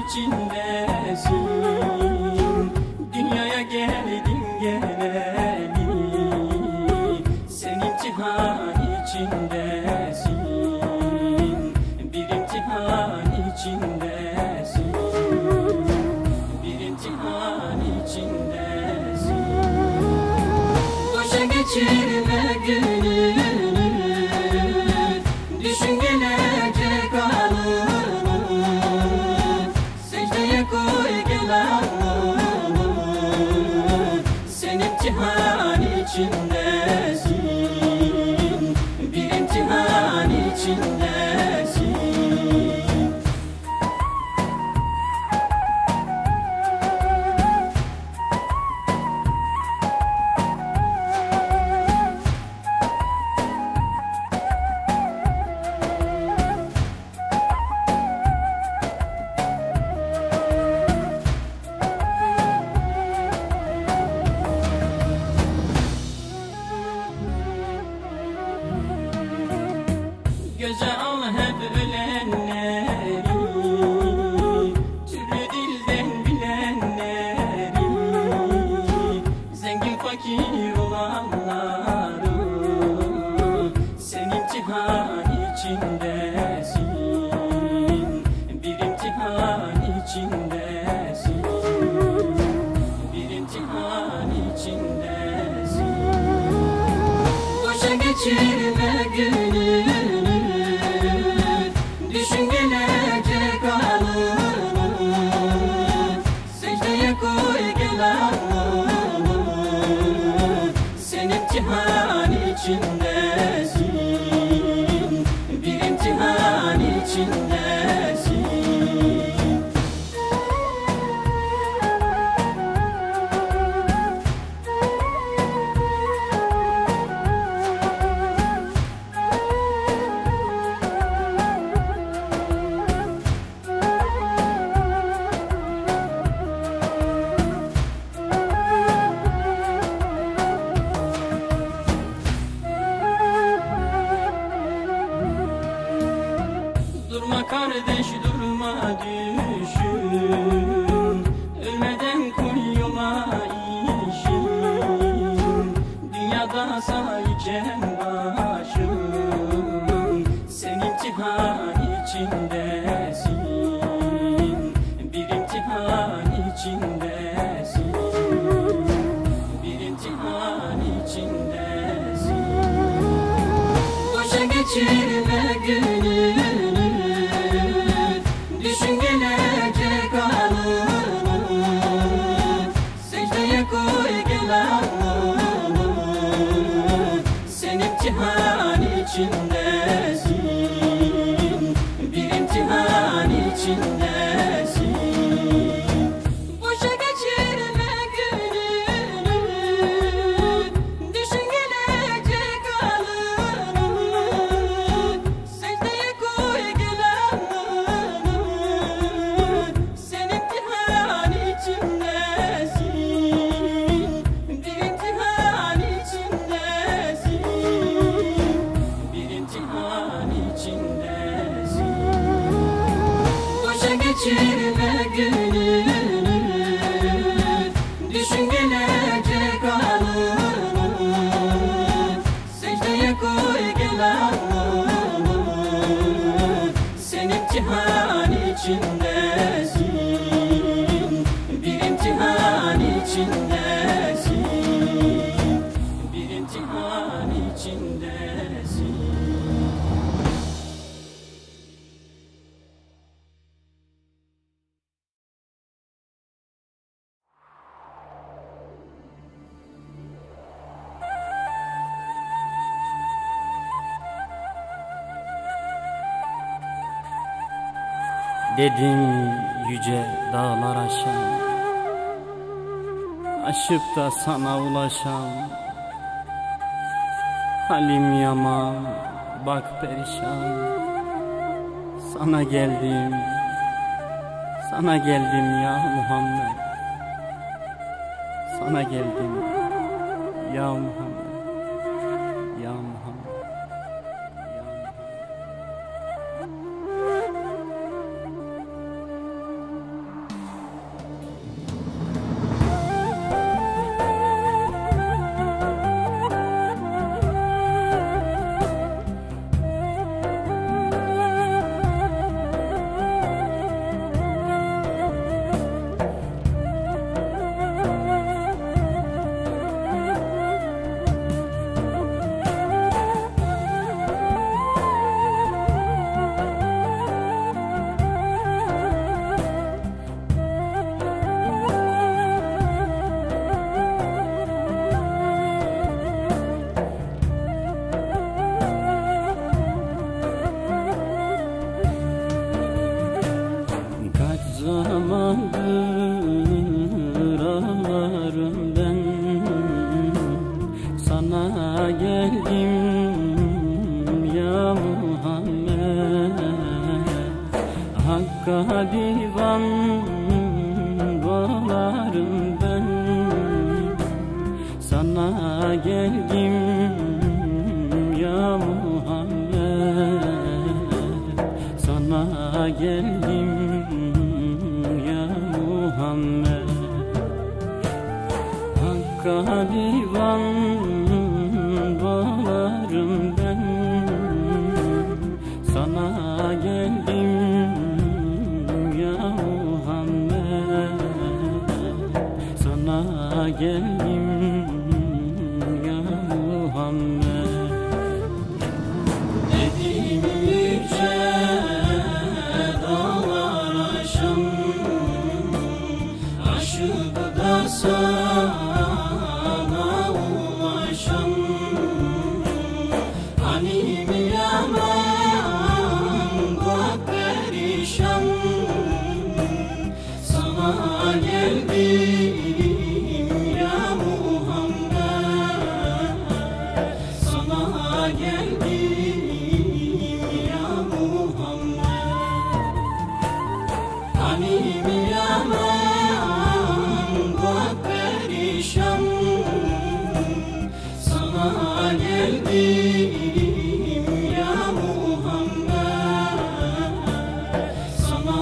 içindesin. Dünyaya geldin geleli, sen imtihan içindesin. Bir imtihan içindesin. Bir imtihan içindesin. Boşa geçirme gününü, düşün gelecek anını. Secdeye koy gel alnını, sen imtihan içindesin. Bir imtihan içindesin. Göze al hep ölenleri, türlü dilden bilenleri, zengin fakir olanları. Sen imtihan içindesin. Bir imtihan içindesin. Bir imtihan içindesin. Boşa geçirme gününü, düşün gelecek anını. Secdeye koy gel alnını, sen imtihan içindesin. Bir imtihan içindesin. Durma kardeş durma düşün, ölmeden koy yola işin. Dünyada sayken başın, sen imtihan içindesin. Bir imtihan içindesin. Bir imtihan içindesin. Boşa geçirme gününü, düşün gelecek anını. Secdeye koy gel alnını, sen imtihan içindesin. Bir imtihan içindesin. Boşa geçirme gününü, düşün gelecek anını. Secdeye koy gel alnını, sen imtihan içindesin. Bir imtihan içindesin. Bir imtihan içindesin. Boşa geçirme gününü, düşün gelecek anını. Secdeye koy gel alnını, sen imtihan içindesin. Bir imtihan içindesin. Bir imtihan içindesin. Dedim yüce dağlar aşan, aşıp da sana ulaşan. Halim yaman, bak perişan. Sana geldim, sana geldim ya Muhammed. Sana geldim ya Muhammed, ya Muhammed, ya Muhammed. zamandır ağlarım ben, sana geldim ya Muhammed. Hakka divan bağlarım ben, sana geldim ya Muhammed. Sana geldim ya Muhammed. Hakka divan bağlarım ben, sana geldim ya Muhammed. Sana geldim ya Muhammed. Dedim yüce dağlar aşan, aşık da sana ulaşan. Halim yaman bak perişan, sana geldim ya Muhammed. Sana geldim ya Muhammed. Halim yaman bak perişan, sana geldim ya Muhammed. Sana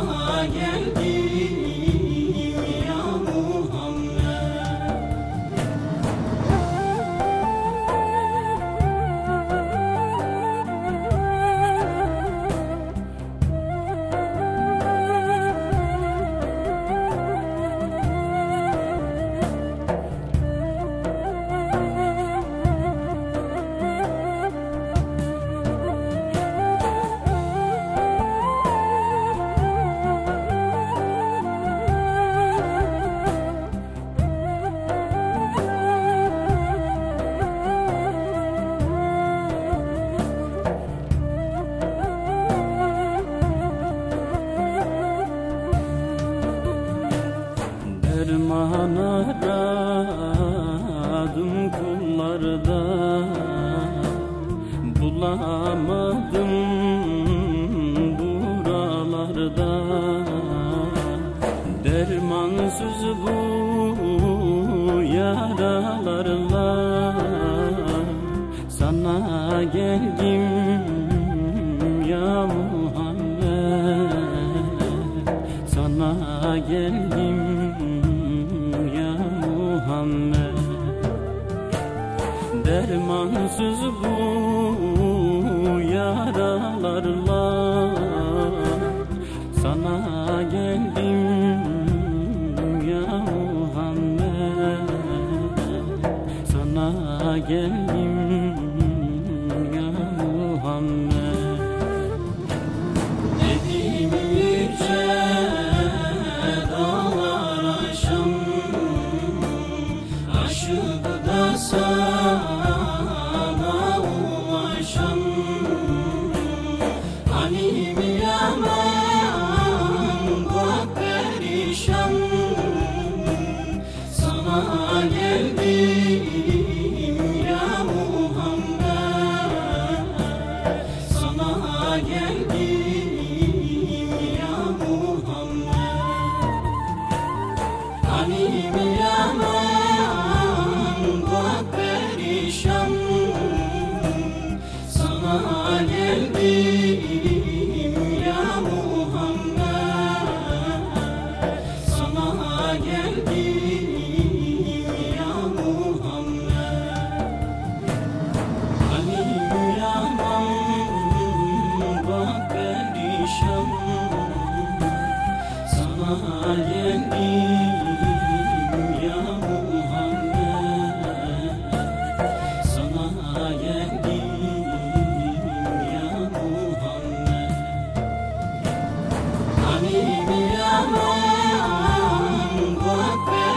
geldim ya Derman aradım kullarda, bulamadım buralarda. Dermansız bu yaralarla, sana geldim ya Muhammed. Sana geldim ya Muhammed. Dermansız bu yaralarla, sana geldim ya Muhammed. Sana geldim ya Muhammed. Dedim yüce dağlar aşan, aşık da sana ulaşan. Halim yaman bak perişan, sana geldim ya Muhammed. Sana geldim ya Muhammed. Halim yaman bak perişan, sana geldim ya Muhammed. Sana geldim ya Muhammed. Halim yaman bak perişan, sana geldim ya Muhammed. Sana geldim ya Muhammed. Halim yaman bak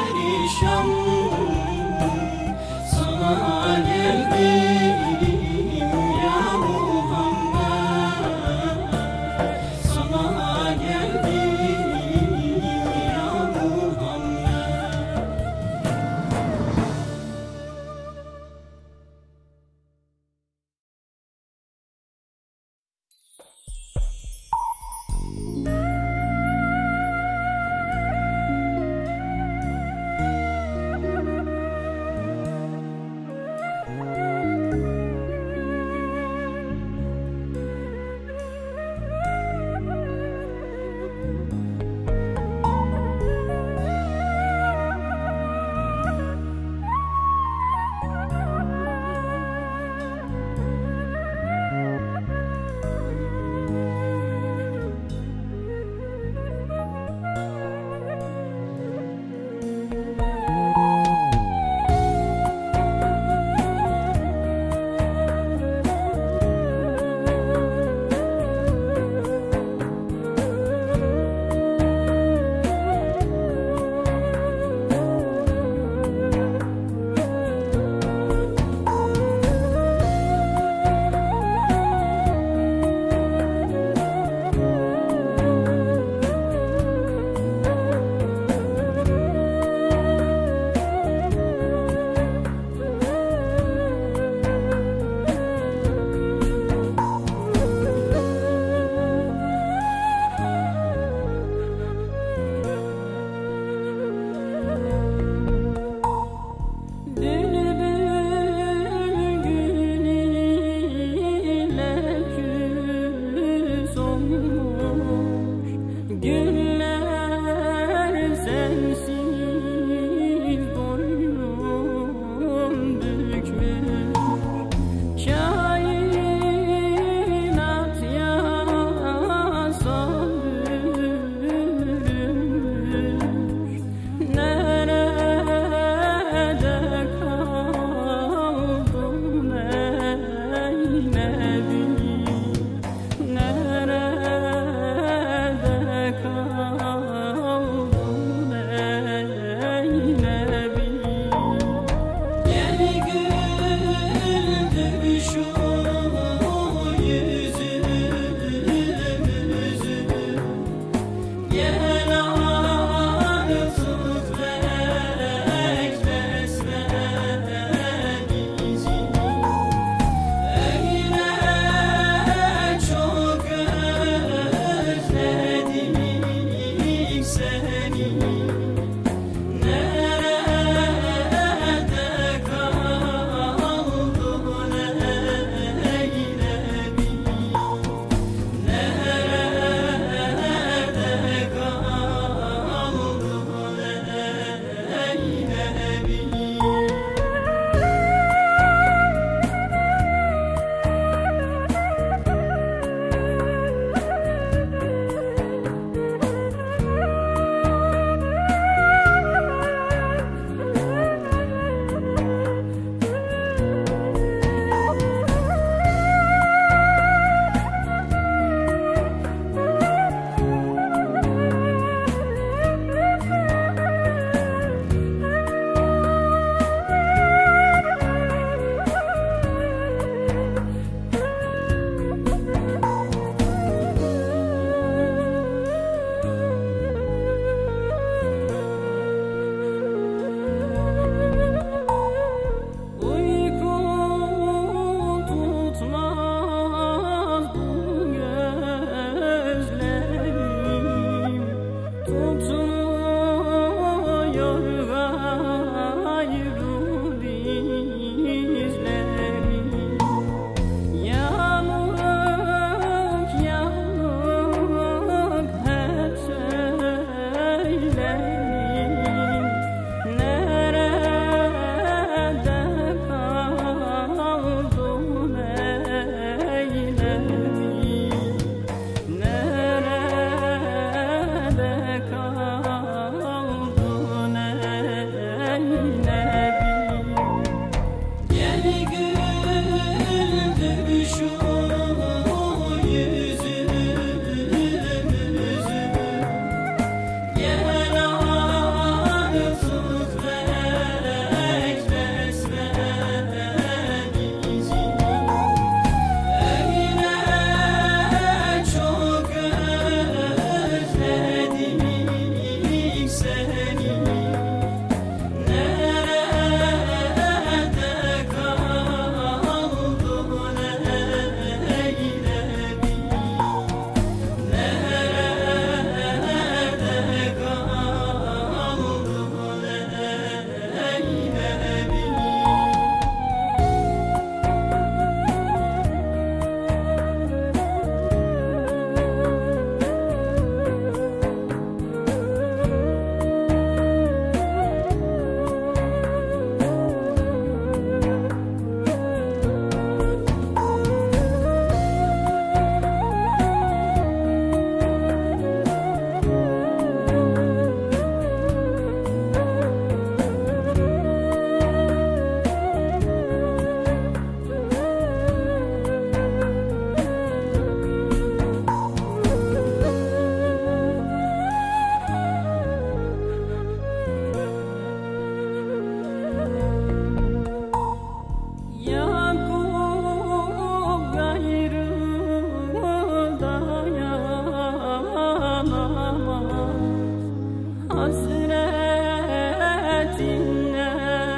hasretinle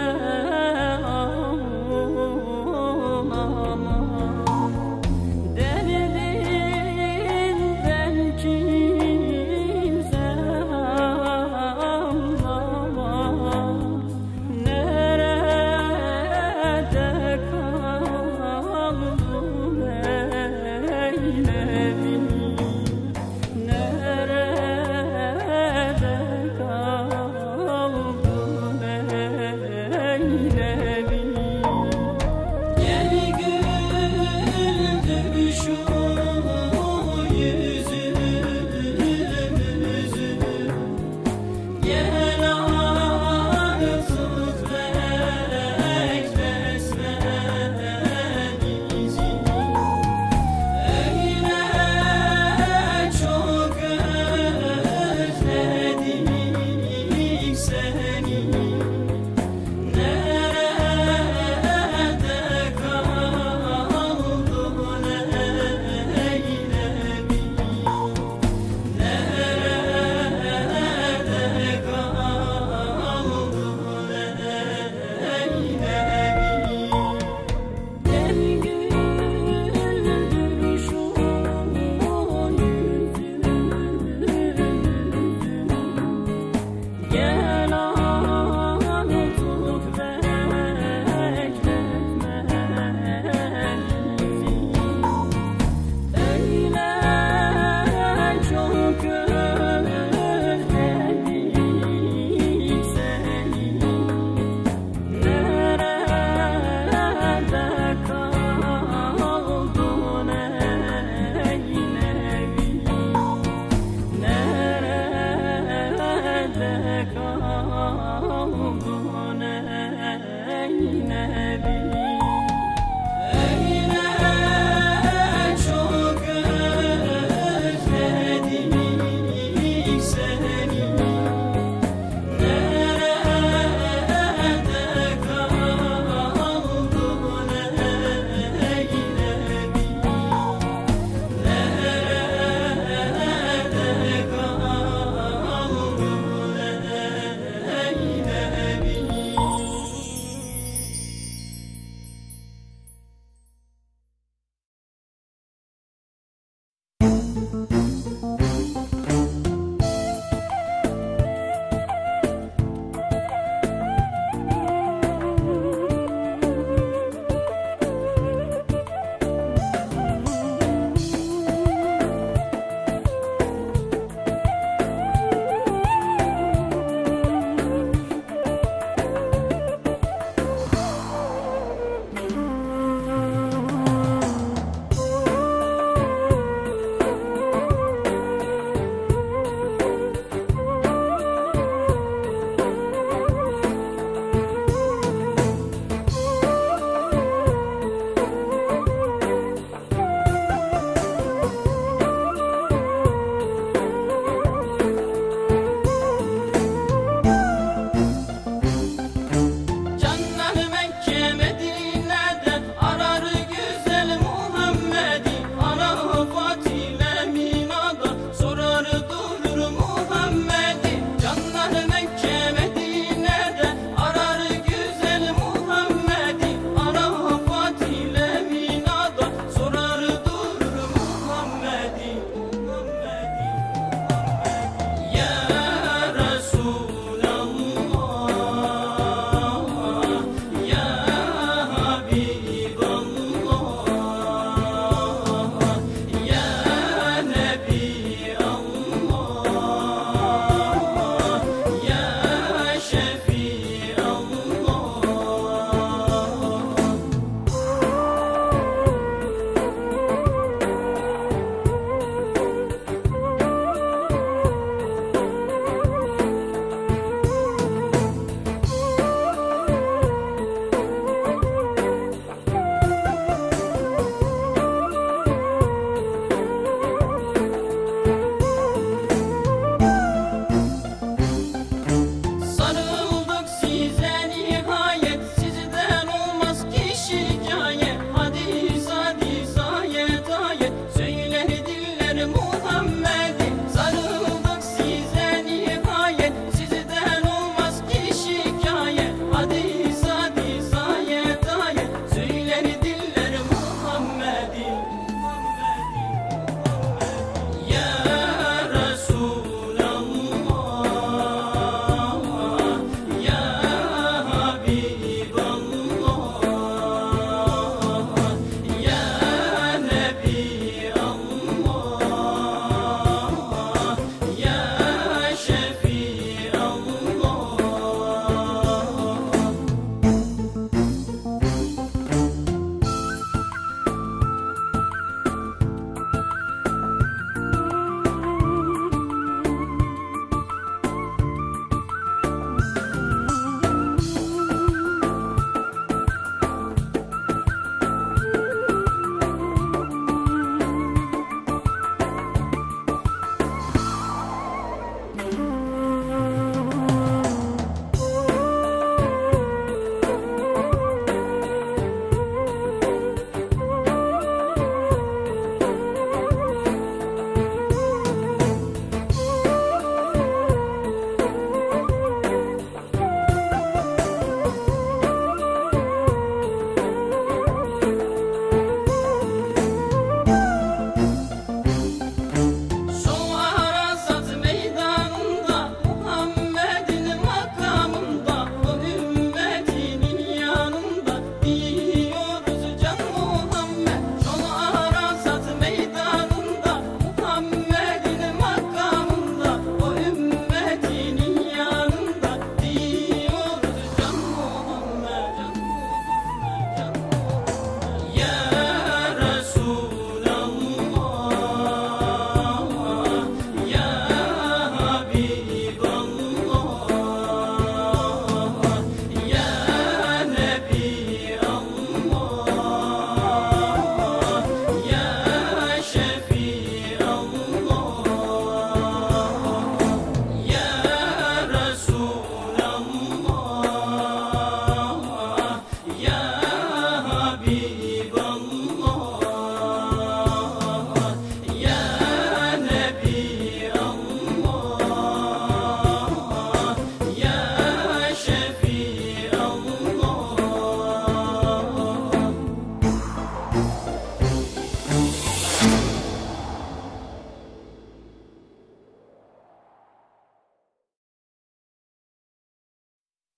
ağlamam. Derdinden kimse anlamaz. Nerede kaldın eylemin? Nerede kaldın?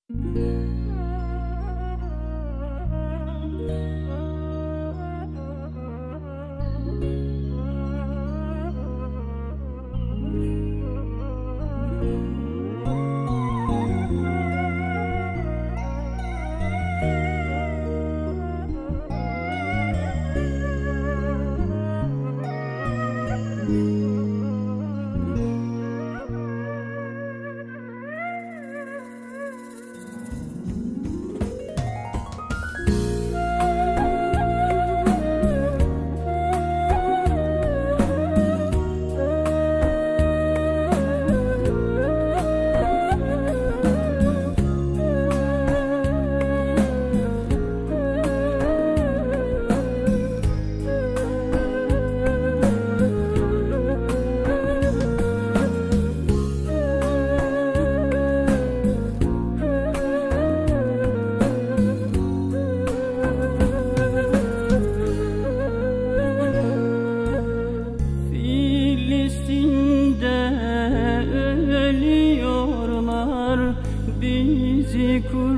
Bizi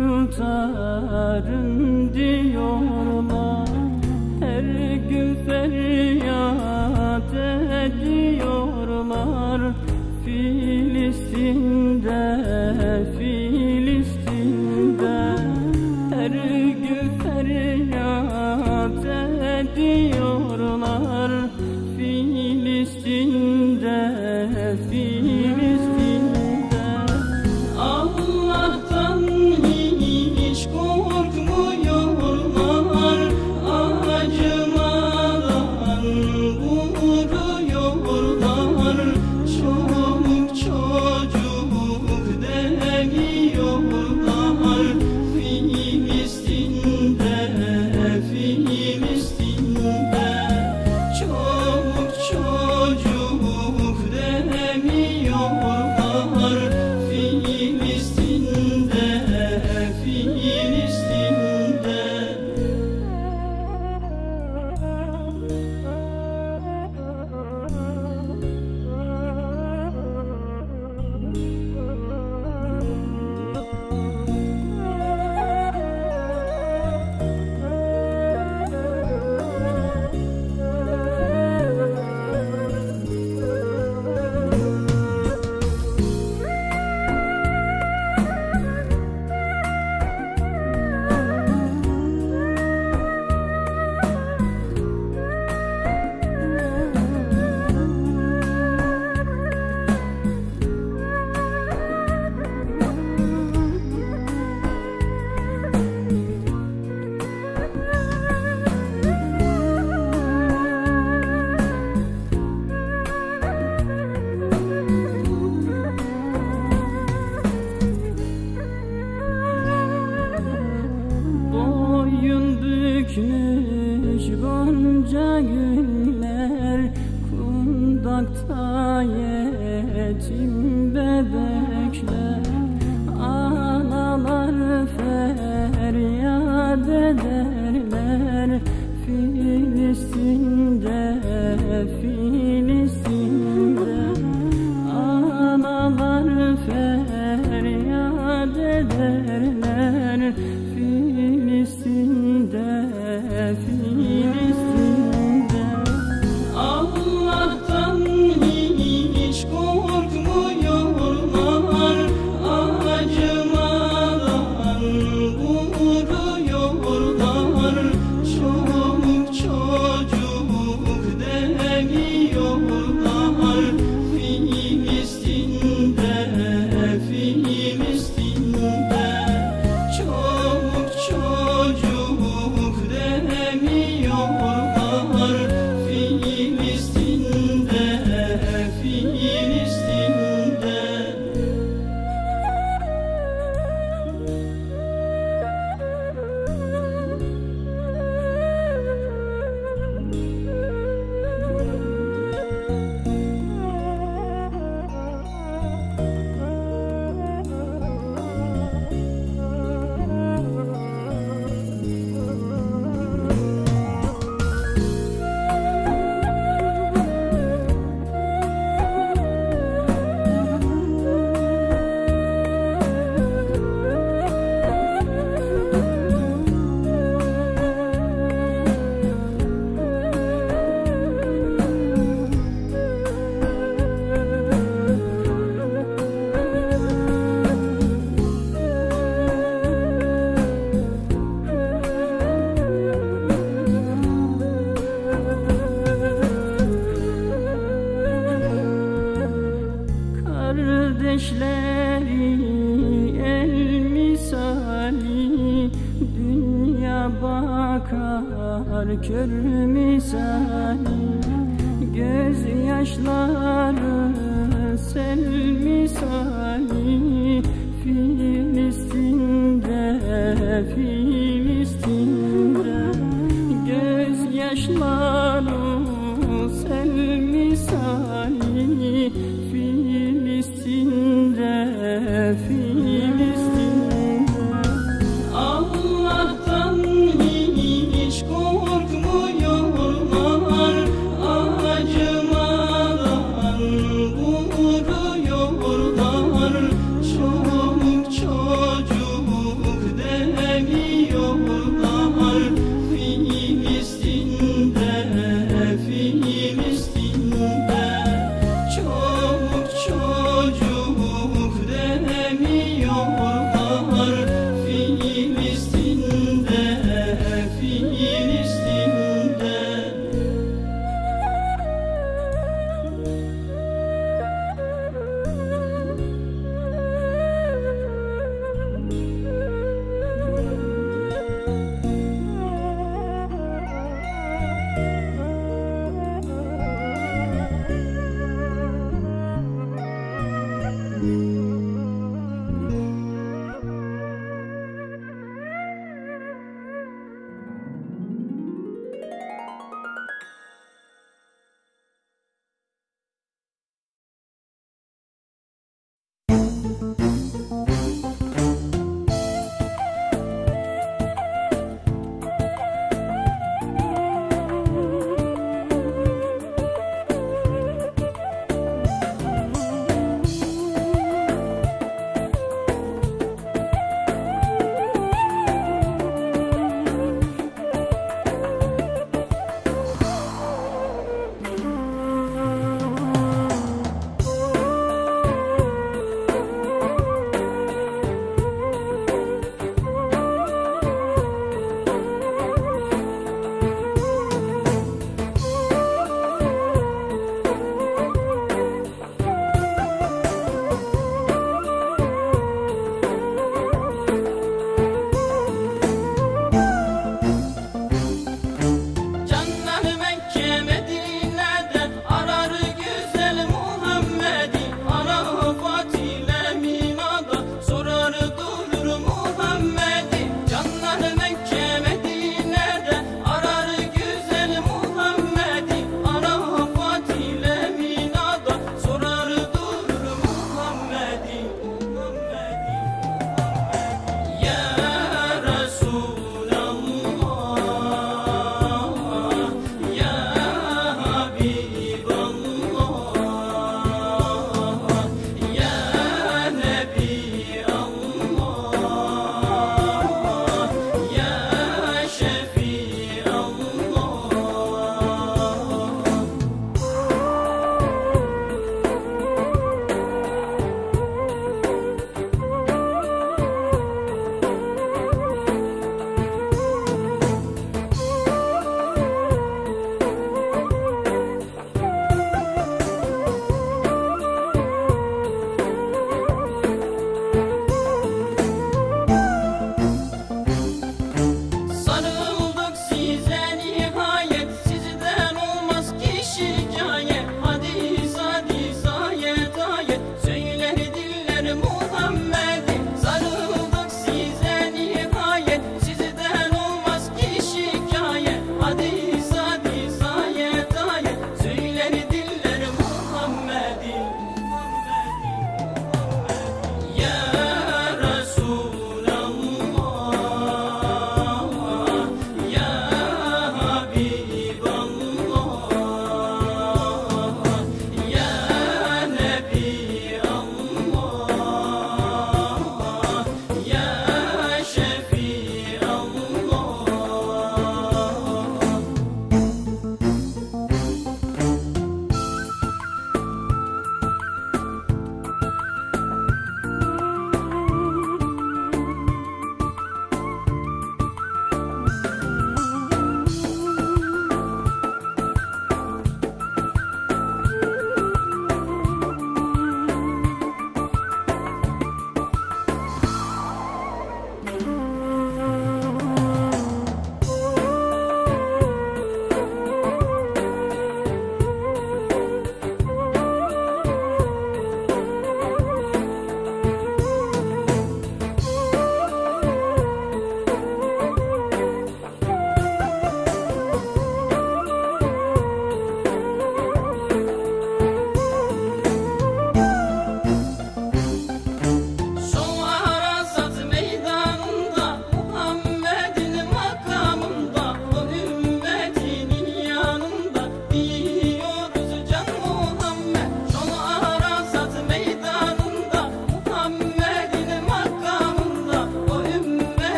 kurtarın diyorlar. Her gün feryat ediyorlar. Filistin'de, Filistin'de her gün feryat ediyorlar. Filistin'de, Filistin'de Allah'tan hiç korkmuyorlar, acımadan vuruyorlar. Çoluk çocuk demiyorlar. Filistin'de, Filistin'de çoluk çocuk demiyorlar. Filistin'de, Filistin'de bükmüş gonca güller, kundakta yetim bebekler. Analar feryat ederler. Filistin'de, Filistin'de analar feryat ederler. Filistin'de, Filistin'de Allah'tan hiç korkmuyorlar, acımadan vuruyorlar. Çoluk çocuk demiyorlar. Filistin'de, Filistin'de çoluk gözleri el misali, dünya bakar kör misali. Gözyaşları sel misali, Filistin'de, Filistin'de. Gözyaşları sel misali, Filistin'de, Filistin'de. Allah'tan hiç korkmuyorlar, acımadan vuruyorlar. Çok çocuk demiyorlar, Filistin'de, Filistin'de. Çok çocuk demiyorlar,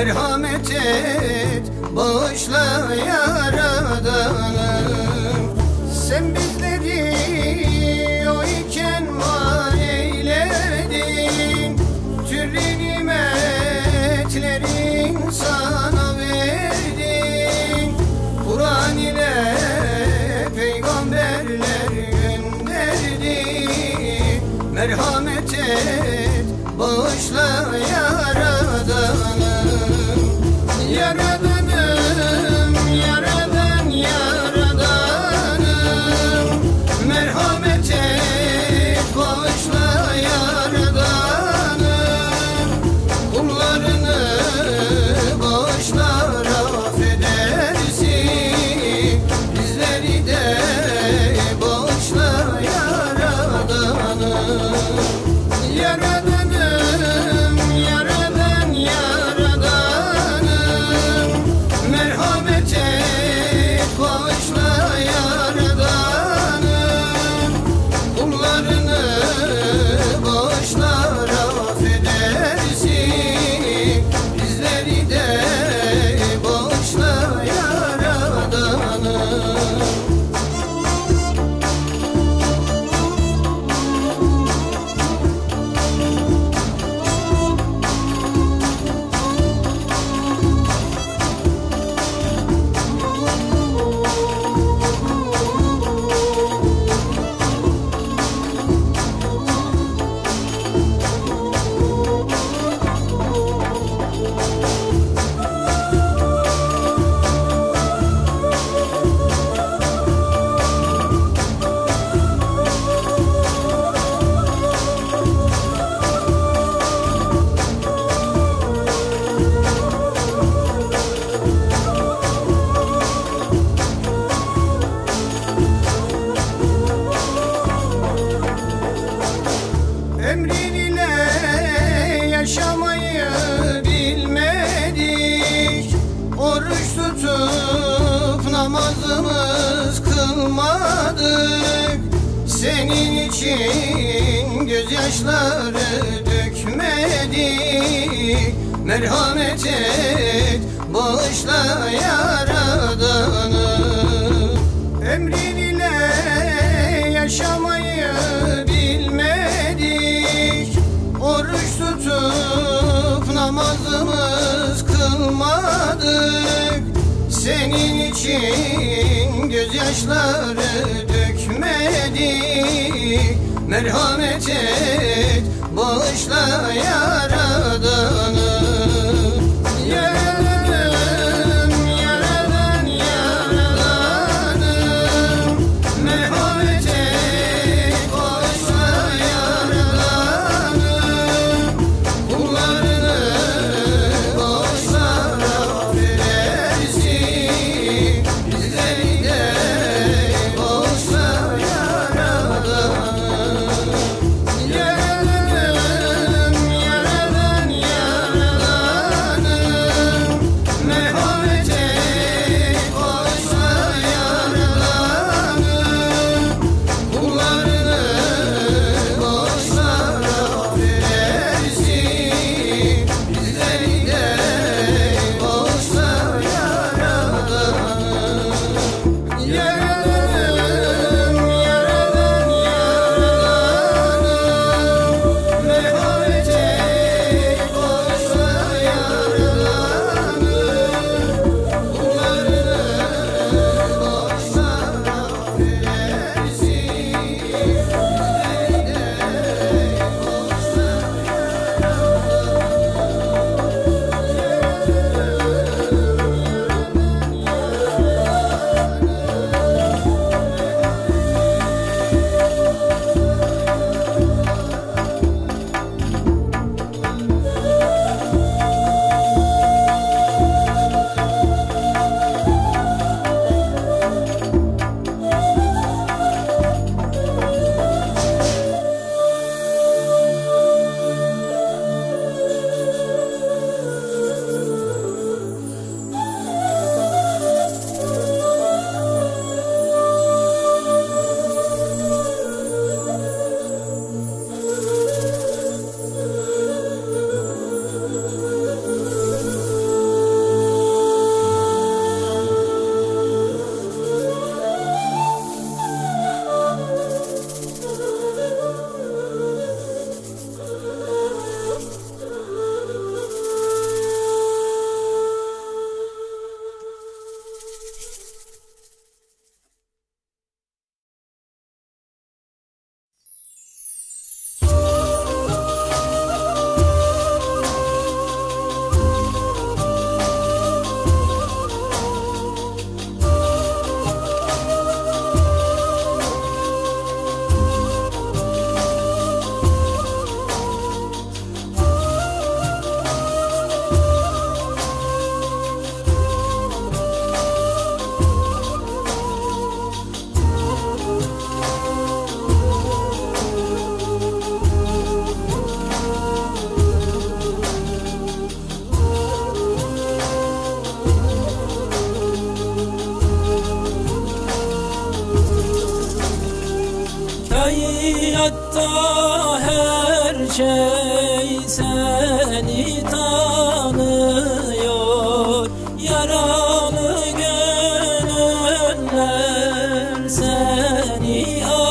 merhamet et, bağışla Yaradanım. Sen bizleri o iken var eyledin, türlü nimetlerin sana verdin. Kur'an ile peygamberler gönderdin, merhamet et, bağışla Yaradanım. Yaradanım, Yaradan, Yaradanım, merhamet et, bağışla Yaradanım. Kullarını bağışlar, affedersin, bizleri de bağışla Yaradanım. Yaradanım, Yaradan, Yaradanım, merhamet et, bağışla Yaradanım. Kullarını bağışlar, affedersin, bizleri de bağışla Yaradanım. Emrin ile yaşamayı bilmedik, oruç tutup namazımız kılmadık. Senin için gözyaşları dökmedik, merhamet et, bağışla Yaradanım. Emrin ile yaşamayı bilmedik, oruç tutup namazımız kılmadık. Senin için gözyaşları dökmedik, merhamet et, bağışla Yaradanım. Yaradanım, Yaradan, Yaradanım, merhamet et, bağışla Yaradanım. Kullarını bağışlar, affedersin, bizleri de bağışla Yaradanım. Yaradanım, Yaradan, Yaradanım, Hayatta her şey seni tanıyor, yaralı gönüller seni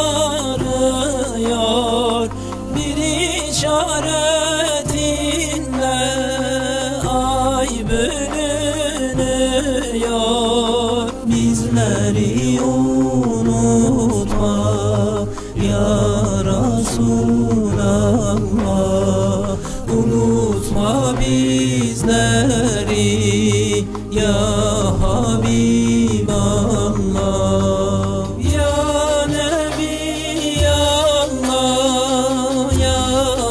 arıyor. Bir işaretinle ay bölünüyor. Bizleri unutma ya Resulallah, unutma bizleri ya Habiballah. Ya Nebi Allah, ya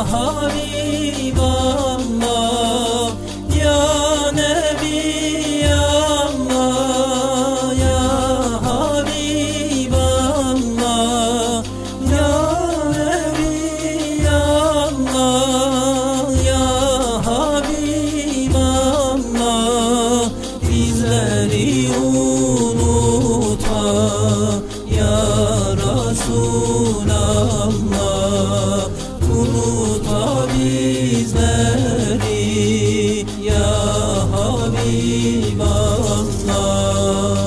Habiballah, ya Nebi Allah, ya Habiballah, ya Nebi Allah, ya Habiballah. Bizleri unutma ya Resulallah, unutma bizleri ya Habiballah.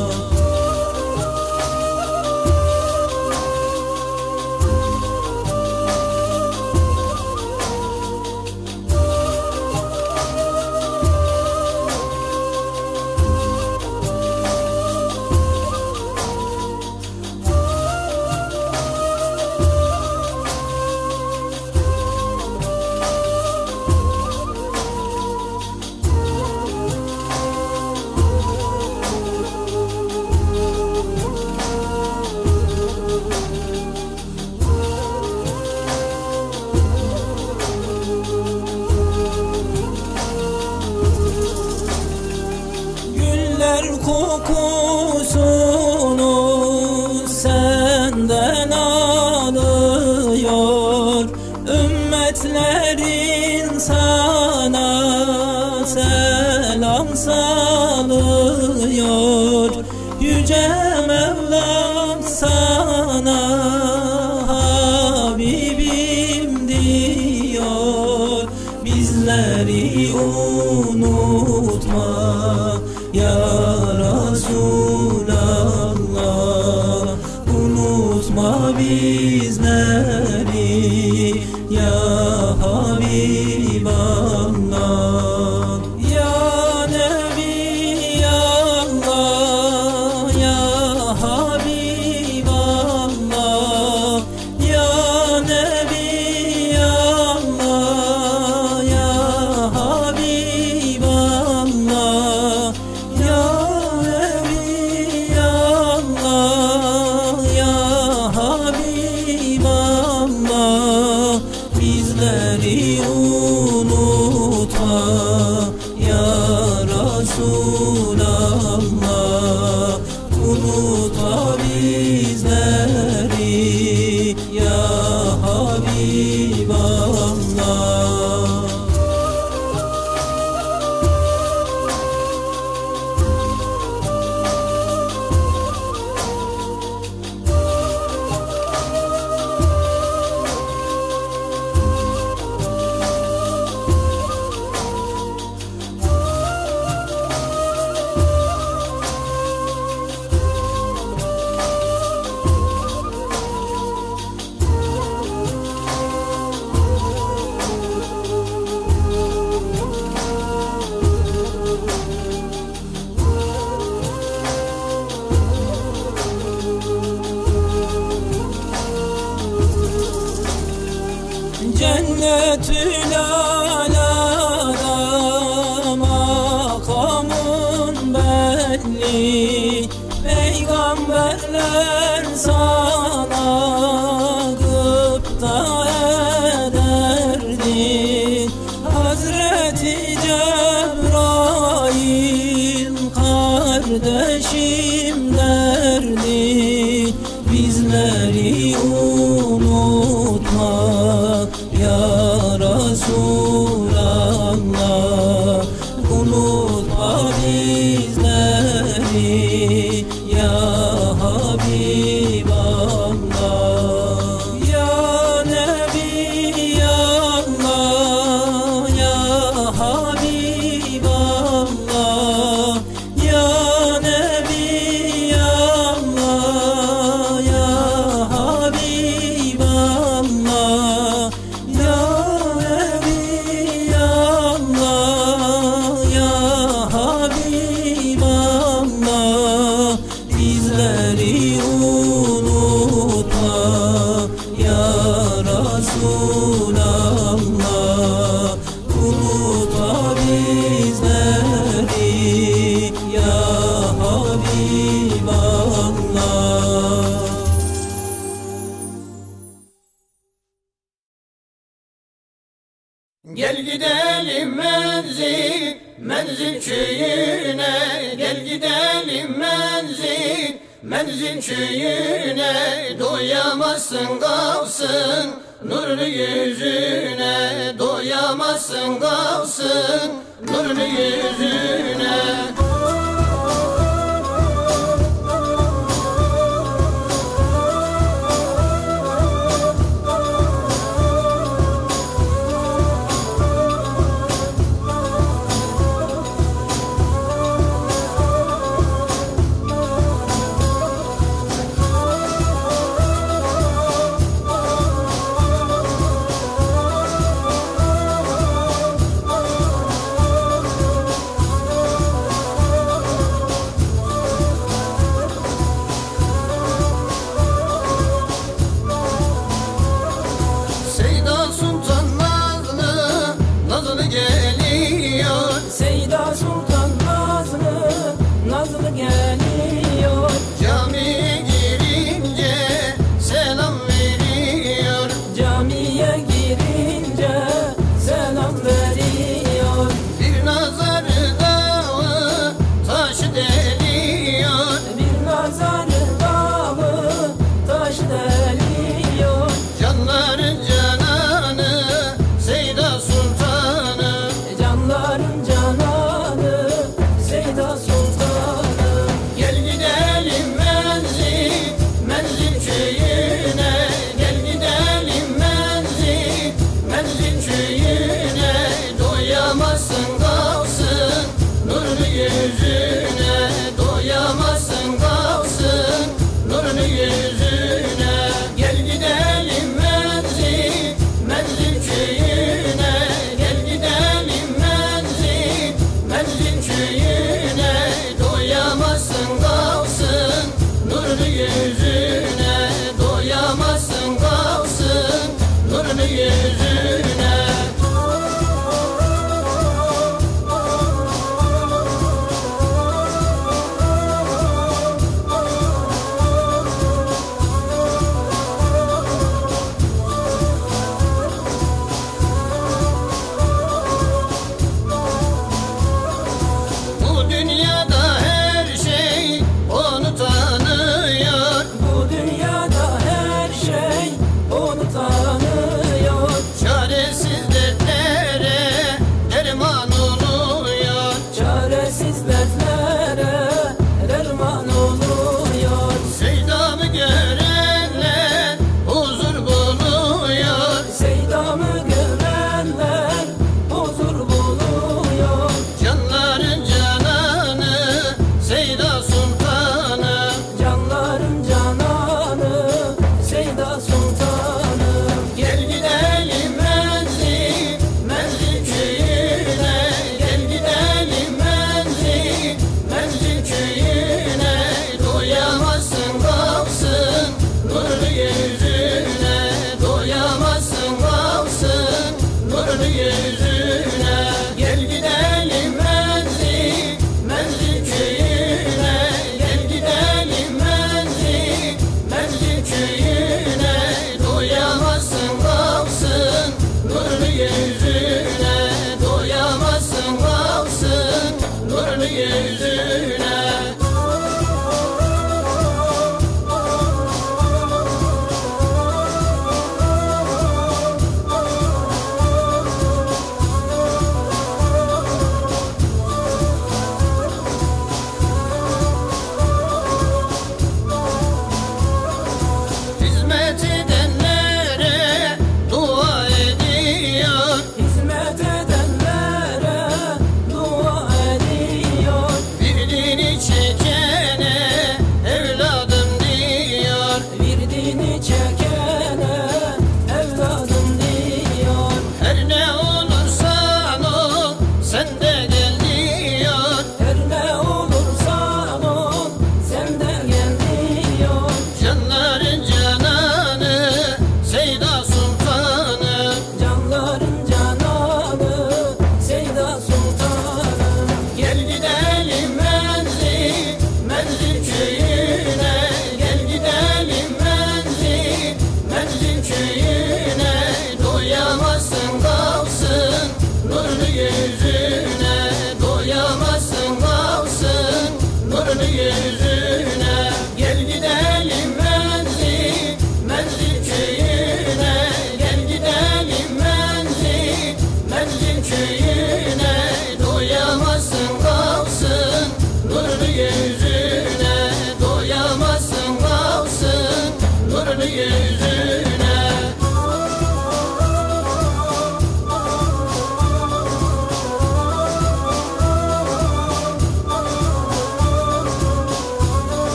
Güller kokusunu senden alıyor, ümmetlerin sana selam salıyor. Yüce Mevlam sana Habibim diyor. Bizleri unutma ya Resulallah, unutma bizleri ya Habiballah. Ya Nebi Allah, ya Habiballah, ya Nebi Allah, ya Habiballah, ya Nebi Allah, ya Habiballah. Bizleri unutma ya Resulallah, unutma bizleri ya Habiballah. Cennetül alada makamın belli, peygamberler sana gıpta ederdi. Hazreti Cebrail kardeşim derdi. Bizleri unutma ya Resulallah, unutma bizleri ya Habiballah. Ya Allah, ya Nebi Allah, ya Habib Allah, ya Nebi Allah, ya Habib Allah. Bizleri unutma ya Resulallah, unutma bizleri ya Habib Allah. Gel gidelim menzil, menzil köyüne. Gel gidelim menzil, menzil köyüne. Doyamazsın kalsın nurlu yüzüne. Doyamazsın kalsın nurlu yüzüne. Seyda Sultan Nazlı, Nazlı geliyor. Camiye girince selam veriyor. Camiye girince selam veriyor. Bir nazarı dağı taşı deliyor. Bir nazarı dağı taş deliyor. Canların cananı Seyda Sultanı. Canların cananı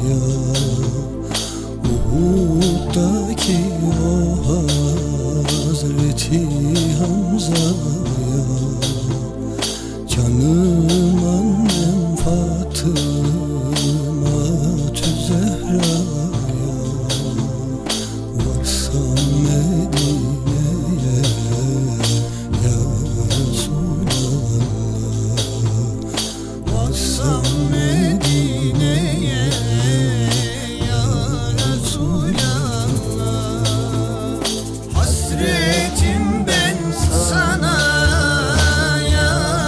ya, Uhud'daki o Hazreti Hamza'ya, canım annem Fatıma-tü Zehra'ya, varsam Medine'ye ya Resulallah, varsam Medine'ye ya Resulallah. Hasretim ben sana ya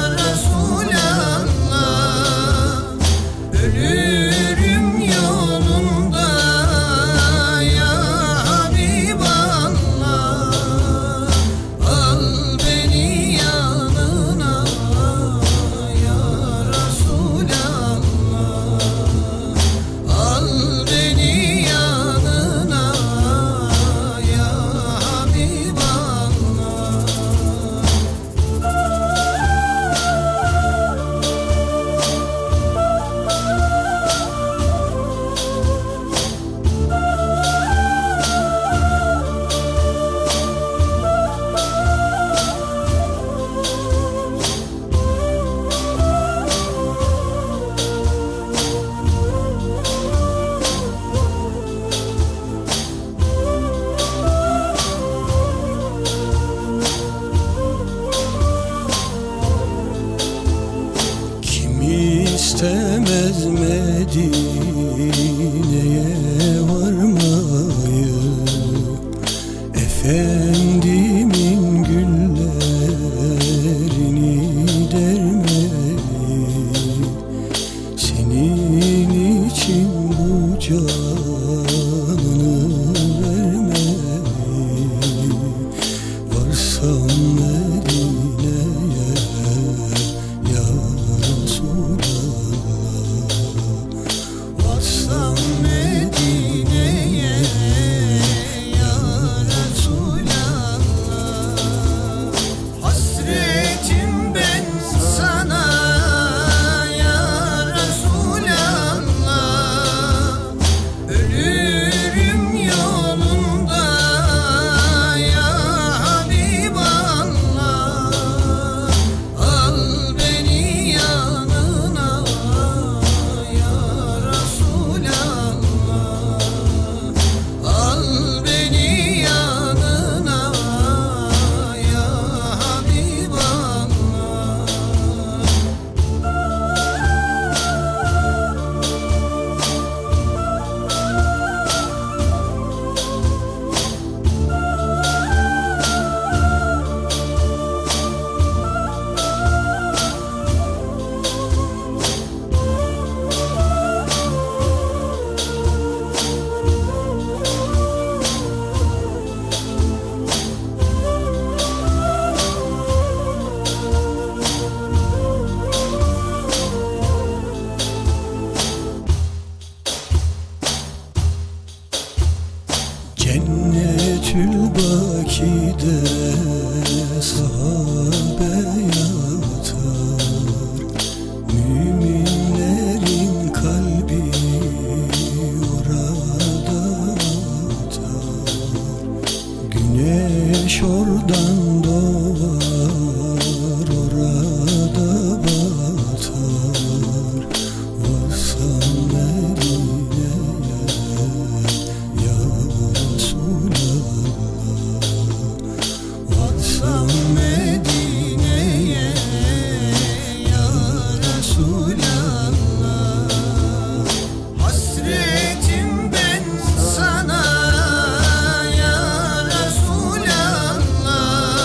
Resulallah, ölürüm yolunda ya Habiballah. Al beni yanına ya Resulallah, al beni yanına ya Habiballah. Kim istemez Medine'ye varmayı, Efendimin güllerini dermeyi, senin için bu canını vermeyi, varsam Medine'ye ya Resulallah, varsam Medine'ye ya Resulallah. Hasretim ben sana ya Resulallah, ölürüm yolunda ya Habiballah. Al beni yanına ya Resulallah, al beni yanına ya Habiballah. Cennetül Baki'de sahabe yatar, müminlerin kalbi orada atar. Güneş oradan doğar, orada batar, varsam Medine'ye ya Resulallah, varsam Medine'ye ya Resulallah. Hasretim ben sana ya Resulallah,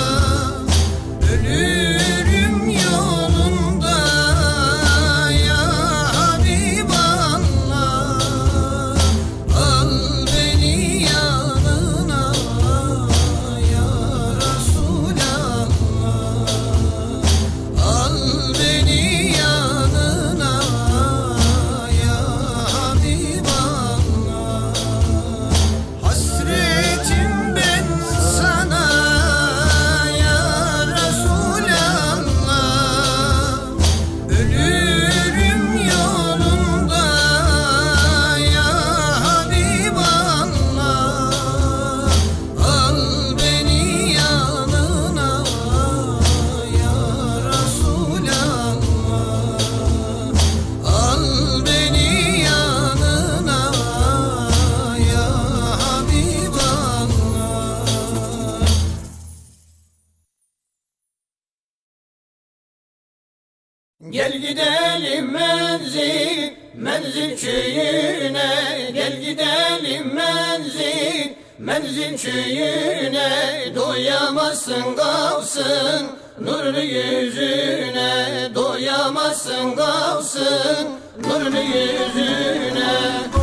Gel gidelim menzil, menzil köyüne. Gel gidelim menzil, menzil köyüne. Doyamazsın kalsın nurlu yüzüne. Doyamazsın kalsın nurlu yüzüne.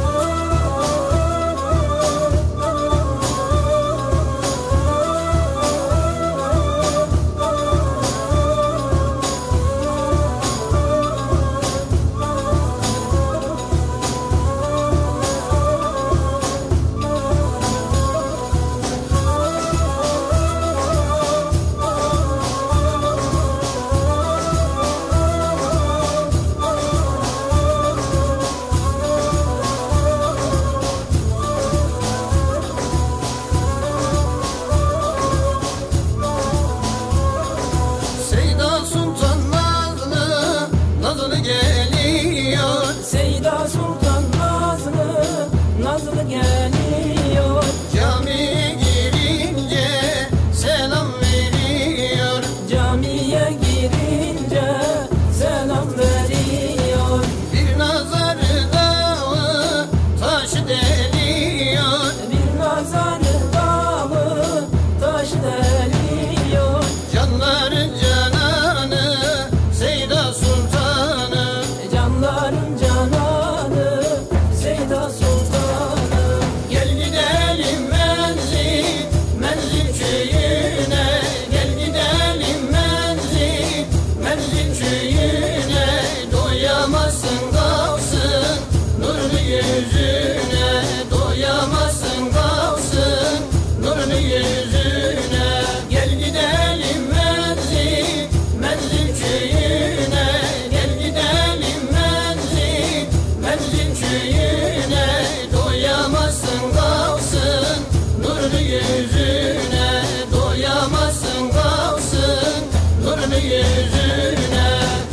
Seyda Sultan nazlı, nazlı geliyor. Camiye girince selam veriyor. Camiye girince selam veriyor. Bir nazarı dağı taşı deliyor. Bir nazarı dağı taş deliyor. Canların cananı Seyda Sultanı. Canların cananı Seyda Sultanı. Gel gidelim menzil, menzil köyüne. Gel gidelim menzil, menzil köyüne. Doyamazsın kalsın nurlu yüzüne. Doyamazsın kalsın nurlu yüzüne. Gel gidelim menzil, menzil köyüne. Gel gidelim menzil, menzil köyüne. Doyamazsın kalsın nurlu yüzüne. Doyamazsın kalsın nurlu yüzüne.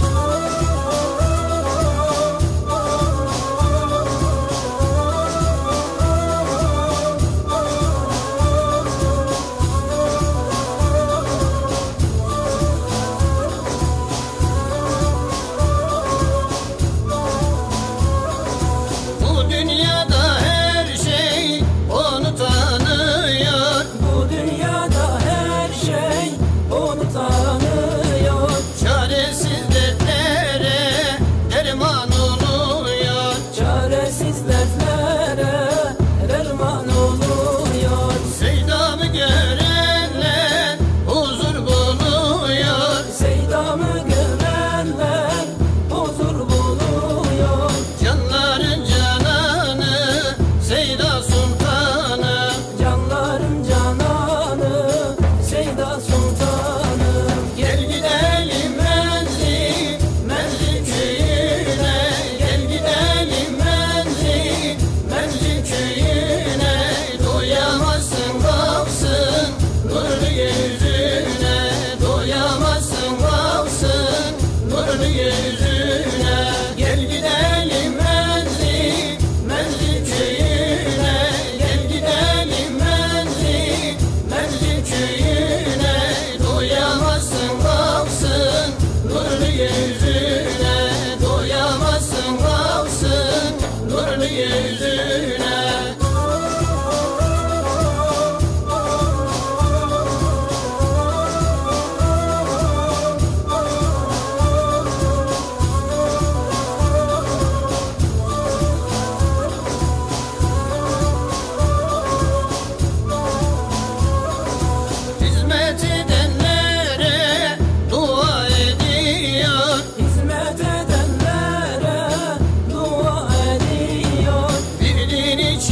Bu dünyada her şey onu tanıyor. Bu dünyada her şey onu tanıyor. Çaresiz dertlere derman oluyor. Çaresiz dertlere derman oluyor. Seydamı görenler huzur buluyor. Seydamı görenler huzur buluyor. Canların cananı Seyda Sultanı. Canların cananı Seyda Sultanı. Gel gidelim menzil, menzil köyüne. Gel gidelim menzil, menzil köyüne. Doyamazsın kalsın nurlu yüzüne. Doyamazsın kalsın nurlu yüzüne. Gel gidelim menzil, menzil köyüne. Gel gidelim menzil, menzil köyüne. Doyamazsın kalsın nurlu yüzüne. Doyamazsın kalsın nurlu yüzüne. Hizmet edenlere dua ediyor. Hizmet edenlere dua ediyor. Bir dini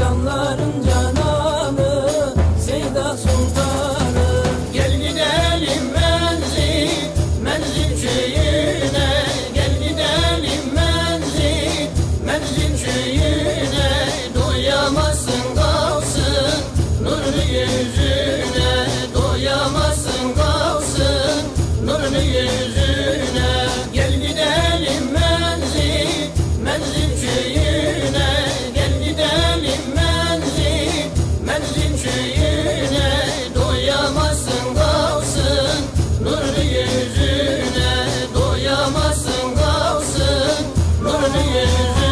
Canların cananı Seyda Sultanı. Gel gidelim menzil, menzil köyüne. Gel gidelim menzil, menzil köyüne. Doyamazsın kalsın nurlu yüzüne. Doyamazsın kalsın nurlu yüzüne. Gel gidelim menzil, menzil köyüne. Gel gidelim menzil, menzil köyüne. Doyamazsın kalsın nurlu yüzüne. Doyamazsın kalsın nurlu yüzüne.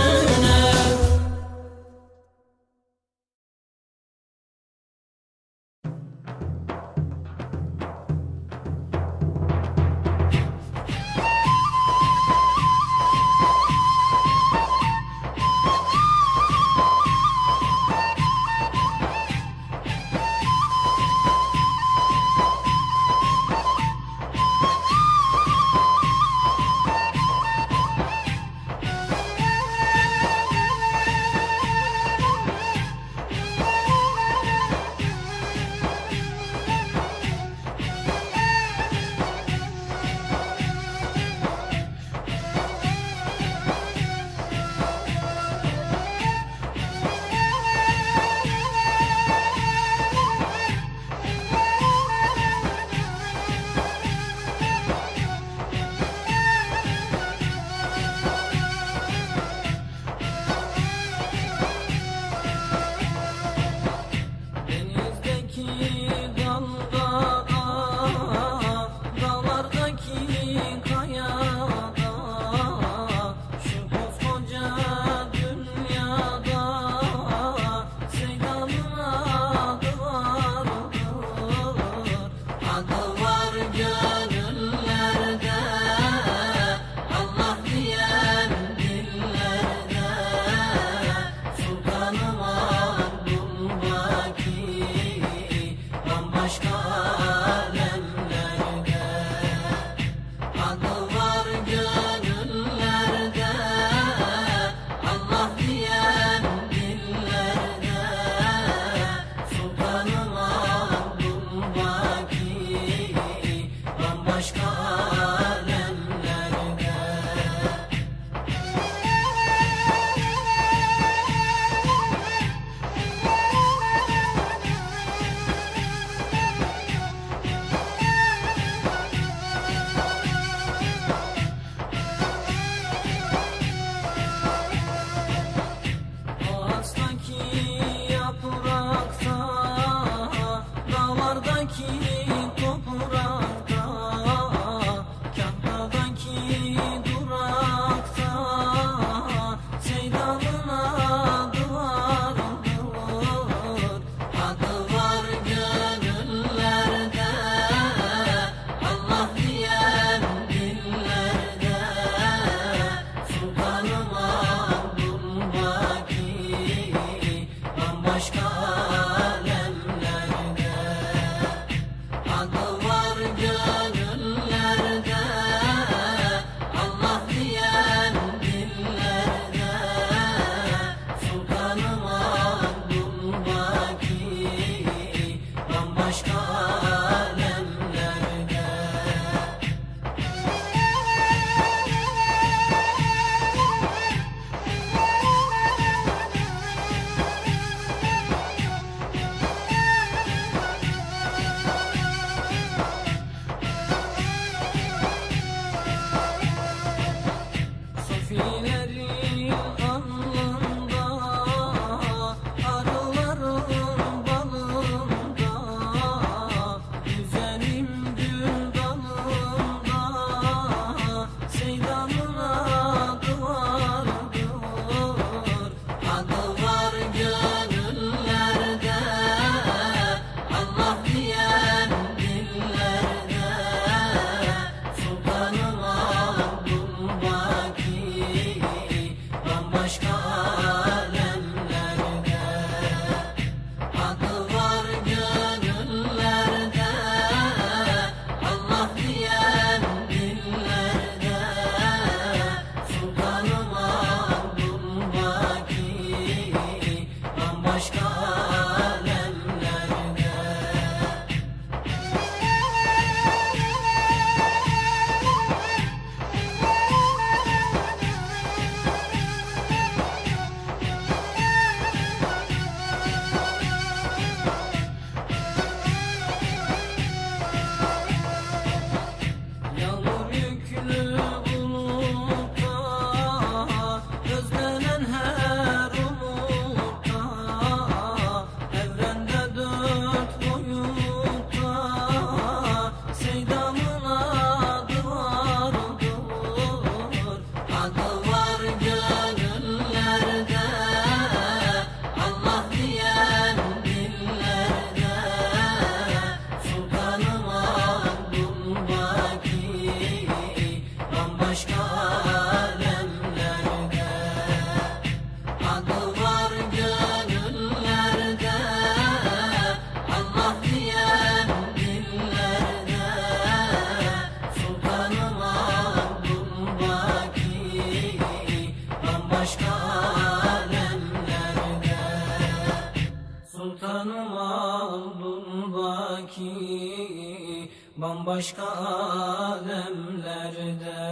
sultanım oldun baki, bambaşka alemlerde.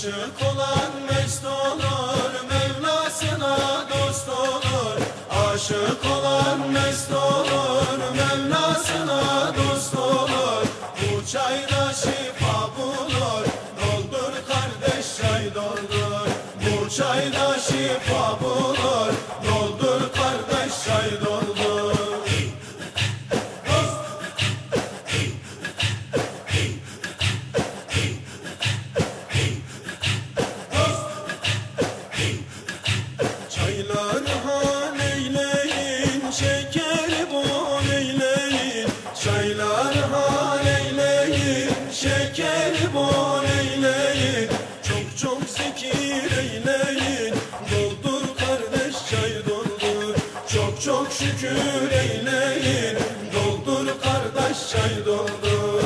Aşık olan mest olur, Mevlasına dost olur. Aşık olan mest olur, Mevlasına dost olur. Bu çayda şifa bulur, doldur kardeş çay doldur. Bu çayda şifa bulur, doldur kardeş çay doldur. Çaylar han eyleyin, şeker bol eyleyin. Çaylar han eyleyin, şeker bol eyleyin. Çok çok zikir eyleyin, doldur kardeş çay doldur. Çok çok şükür eyleyin, doldur kardeş çay doldur.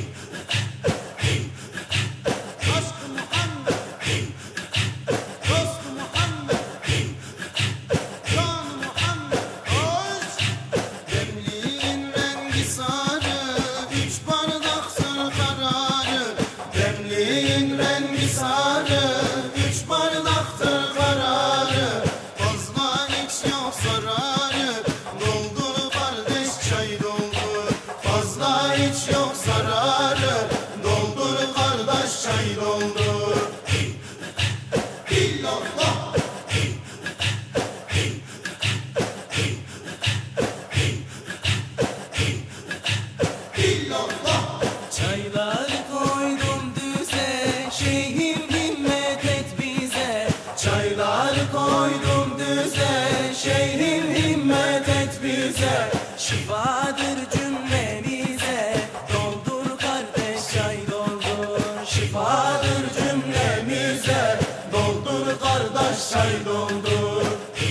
Aşk-ı Muhammed, dost-u Muhammed, can-ı Muhammed, hoş. Demliğin rengi sarı, 3 bardaktır kararı. Demliğin rengi sarı, 3 bardaktır kararı. Fazla iç yok zararı, doldur kardeş çay doldur. Fazla iç yok zararı, doldur kardeş çay doldur. İllallah. İllallah. Çaylar koydum düze, şeyhim himmet et bize. Çaylar koydum düze, şeyhim himmet et bize. Şifadır cümlemize, doldur kardeş çay doldur. Şifadır cümlemize, doldur kardeş çay doldur.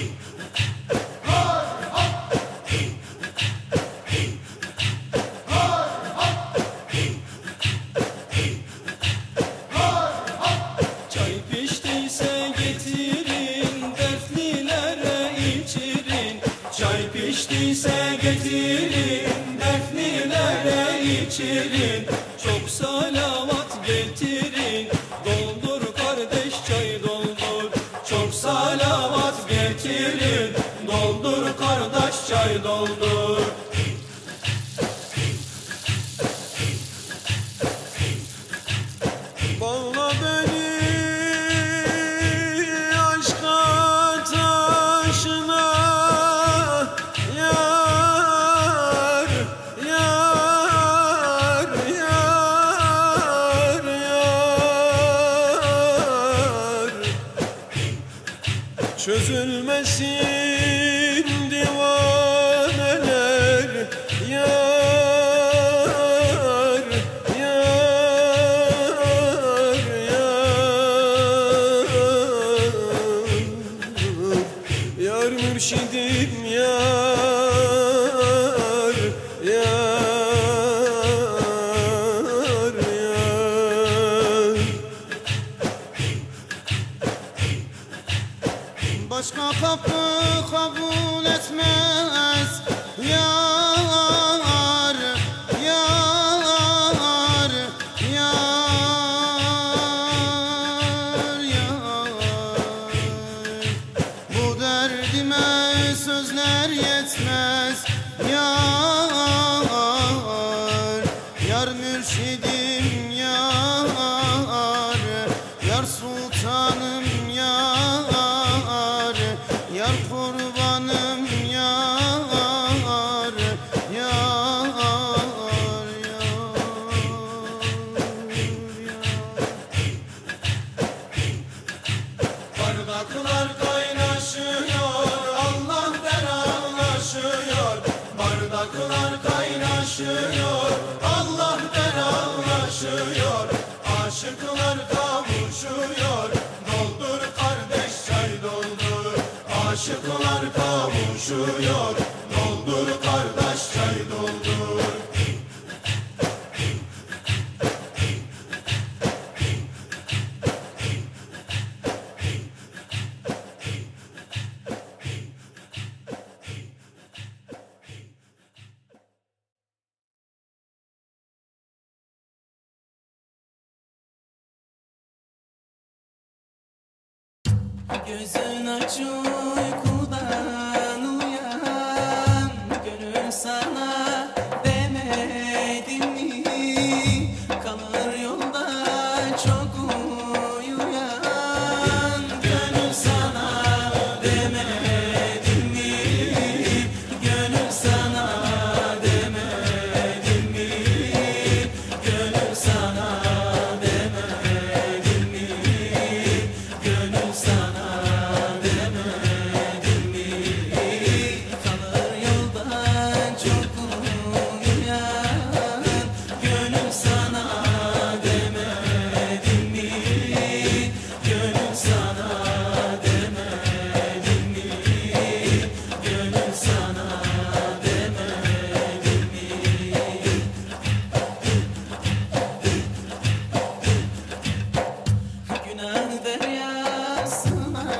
Çay piştiyse getirin, dertlilere içirin. Çay piştiyse getirin, dertlilere içirin. Çok salavat getirin, doldur kardeş çay doldur. Çok salavat getirin, doldur kardeş çay doldur. Bağla beni aşka taşına, yar, yar, yar, yar. Çözülmesin divaneler, yar, yar, yar. Yar mürşidim yar, yar, yar. Başka kapı kabul etmez, yar, yar, yar, yar. Bu derdime sözler yetmez, yar, yar mürşidim yar, yar sultanım yar, yar kurbanım yar, yar, Bardaklar kaynaşıyor, Allah anlaşıyor. Bardaklar kaynaşıyor, Allah anlaşıyor. Aşıklar kavuşuyor, doldur kardeş çay doldur. Aşıklar kavuşuyor, doldur kardeş çay doldur. Gözün aç uykudan uyan, gönül sana demedim mi? Kalır yolda çok uyuyan, gönül sana demedim mi? Gönül sana demedim mi? Gönül sana demedim mi? Gönül sana demedim mi? Kalır yoldan çok uyuyan, gönül sana demedim mi? Gönül sana demedim mi? Gönül sana demedim mi? Günah deryasına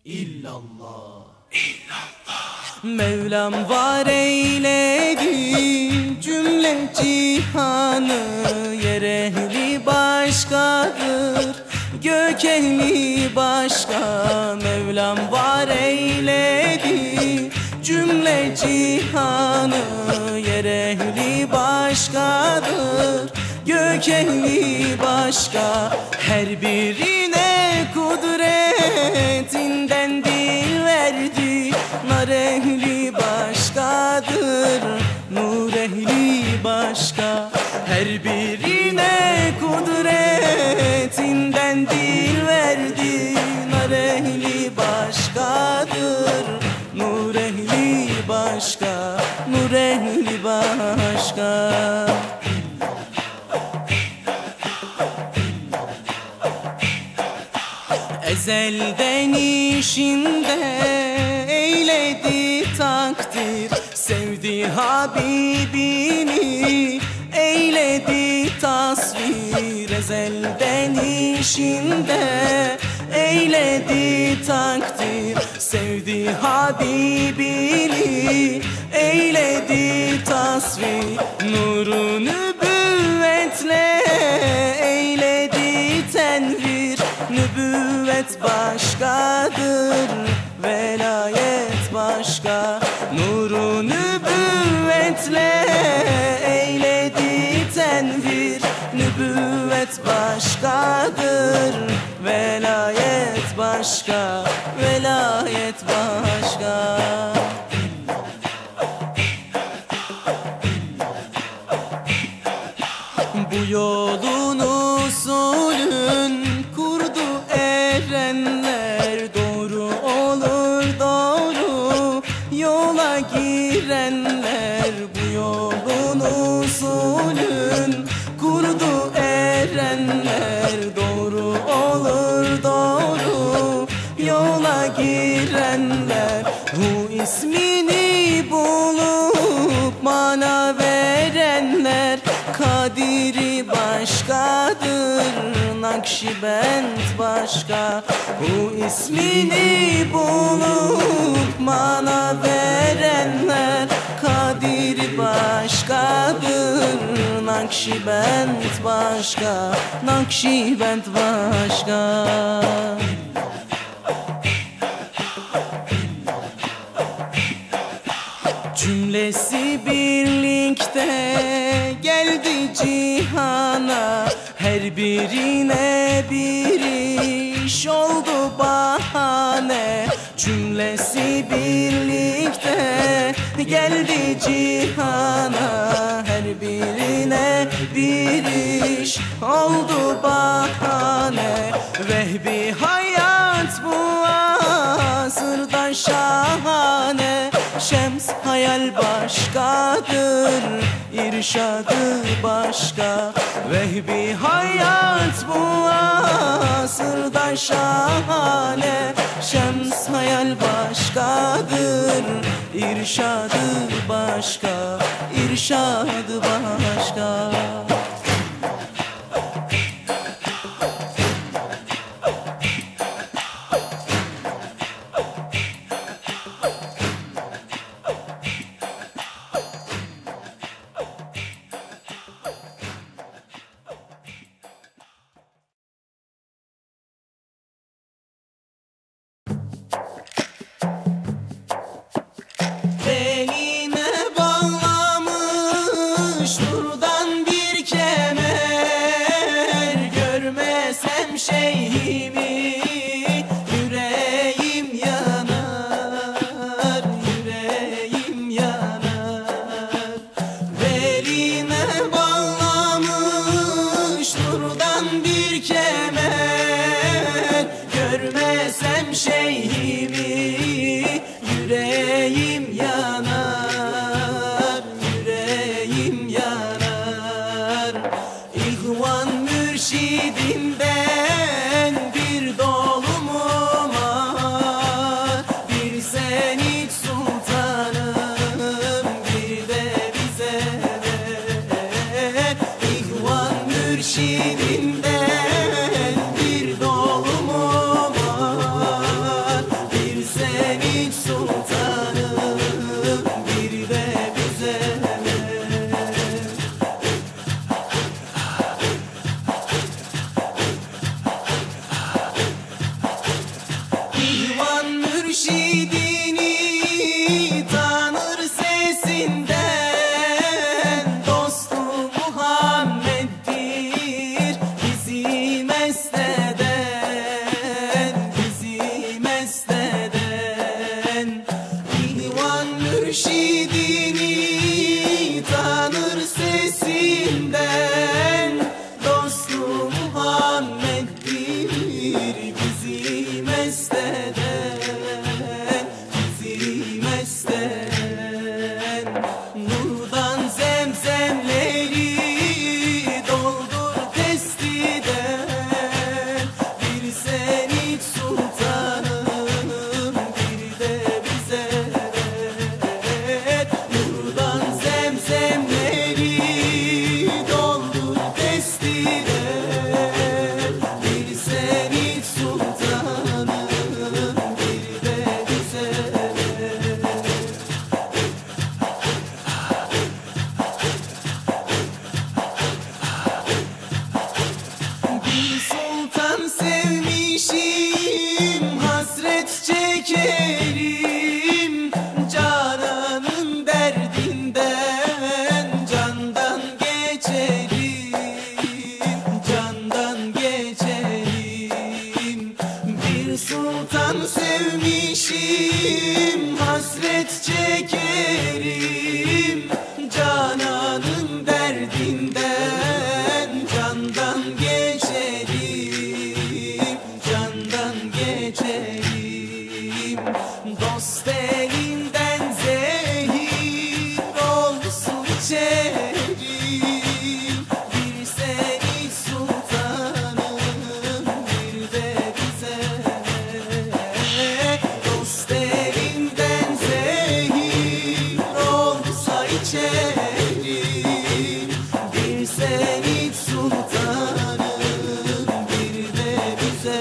illallah. Mevlam var eyledi cümle cihanı, yer ehli başkadır, gök ehli başka. Mevlam var eyledi cümle cihanı, yer ehli başkadır, gök ehli başka. Her birine kudretinden dil verdi, nar ehli başkadır, nur ehli başka. Her birine kudretinden dil verdi, nar ehli başkadır, nur ehli başka, nur ehli başka. Ezelden işinde eyledi takdir, sevdi Habibini eyledi tasvir. Ezelden işinde eyledi takdir, sevdi Habibini eyledi tasvir. Nuru nübüvvetle eyledi tenvir, nübüvvet başkadır, velayet başka. Nuru nübüvvetle eyledi tenvir, nübüvvet başkadır, velayet başka, velayet başka. Bu yolun usulün kurdu erenler, doğru olur doğru yola girenler. Bu yolun usulün kurdu erenler, doğru olur doğru yola girenler. Bu ismini bulup mana verenler, Kadiri başkadır, Nakşibend başka. Bu ismini bulup mana verenler, Kadiri başkadır, Nakşibend başka, Nakşibend başka. Cümlesi birlikte geldi cihana, her birine bir iş oldu bahane. Cümlesi birlikte geldi cihana, her birine bir iş oldu bahane. Vehbi hayat bu asırda şahane, Şems hayal başkadır, irşadı başka. Vehbi hayat bu asırda şahane, Şems hayal başkadır, irşadı başka, irşadı başka. Beline bağlamış buradan bir çekerim. Cananın derdinden candan geçerim, candan geçerim. Bir sultan sevmişim, hasret çekerim. Cananın derdinden candan geçerim, candan geçerim. Dost elinden zehir olsun içerim. Bir seni sultanım, bir de bize. Dost elinden zehir olsa içerim. Bir seni sultanım, bir de bize.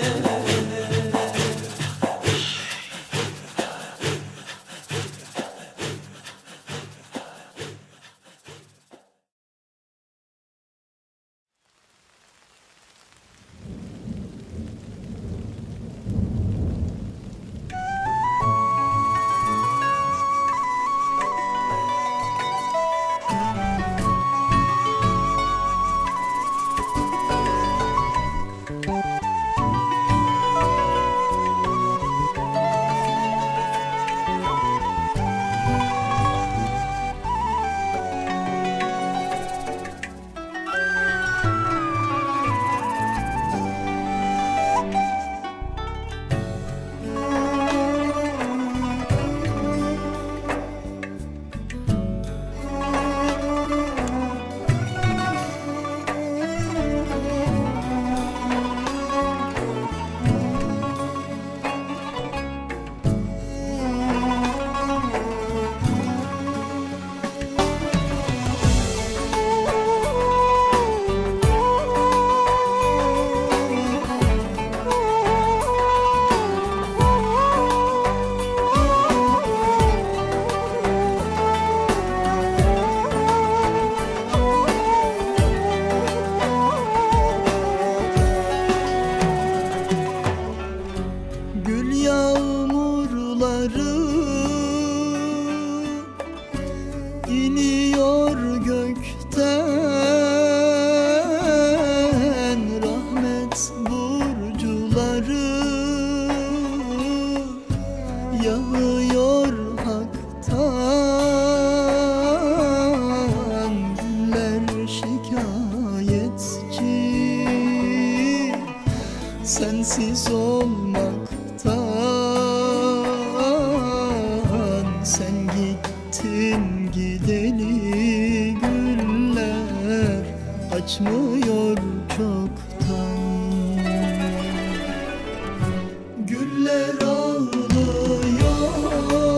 Gül yağmurları iniyor gökten, rahmet burcuları yağıyor haktan. Güller şikayetçi, sensiz olmaktan. Sen gittin gideli, güller açmıyor çoktan. Güller ağlıyor,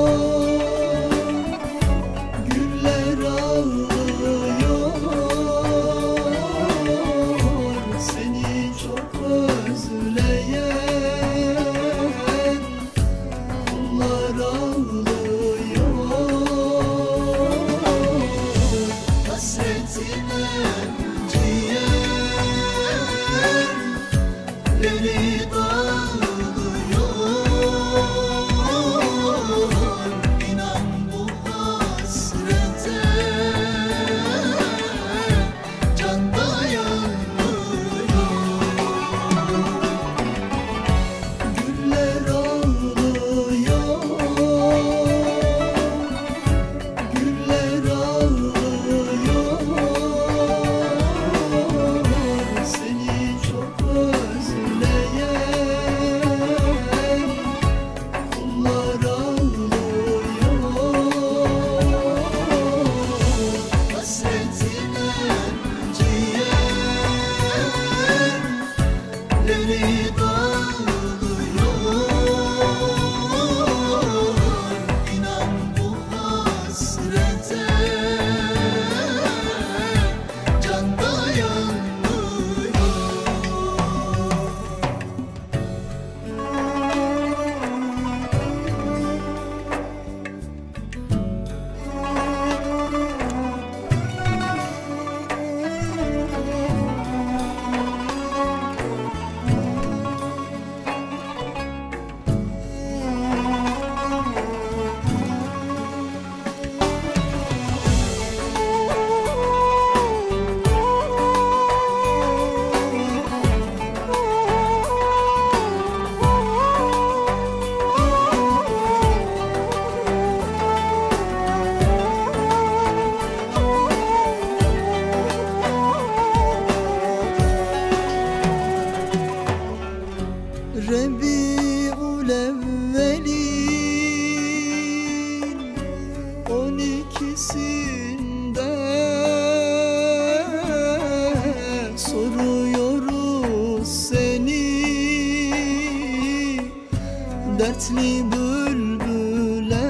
hasretli bülbüle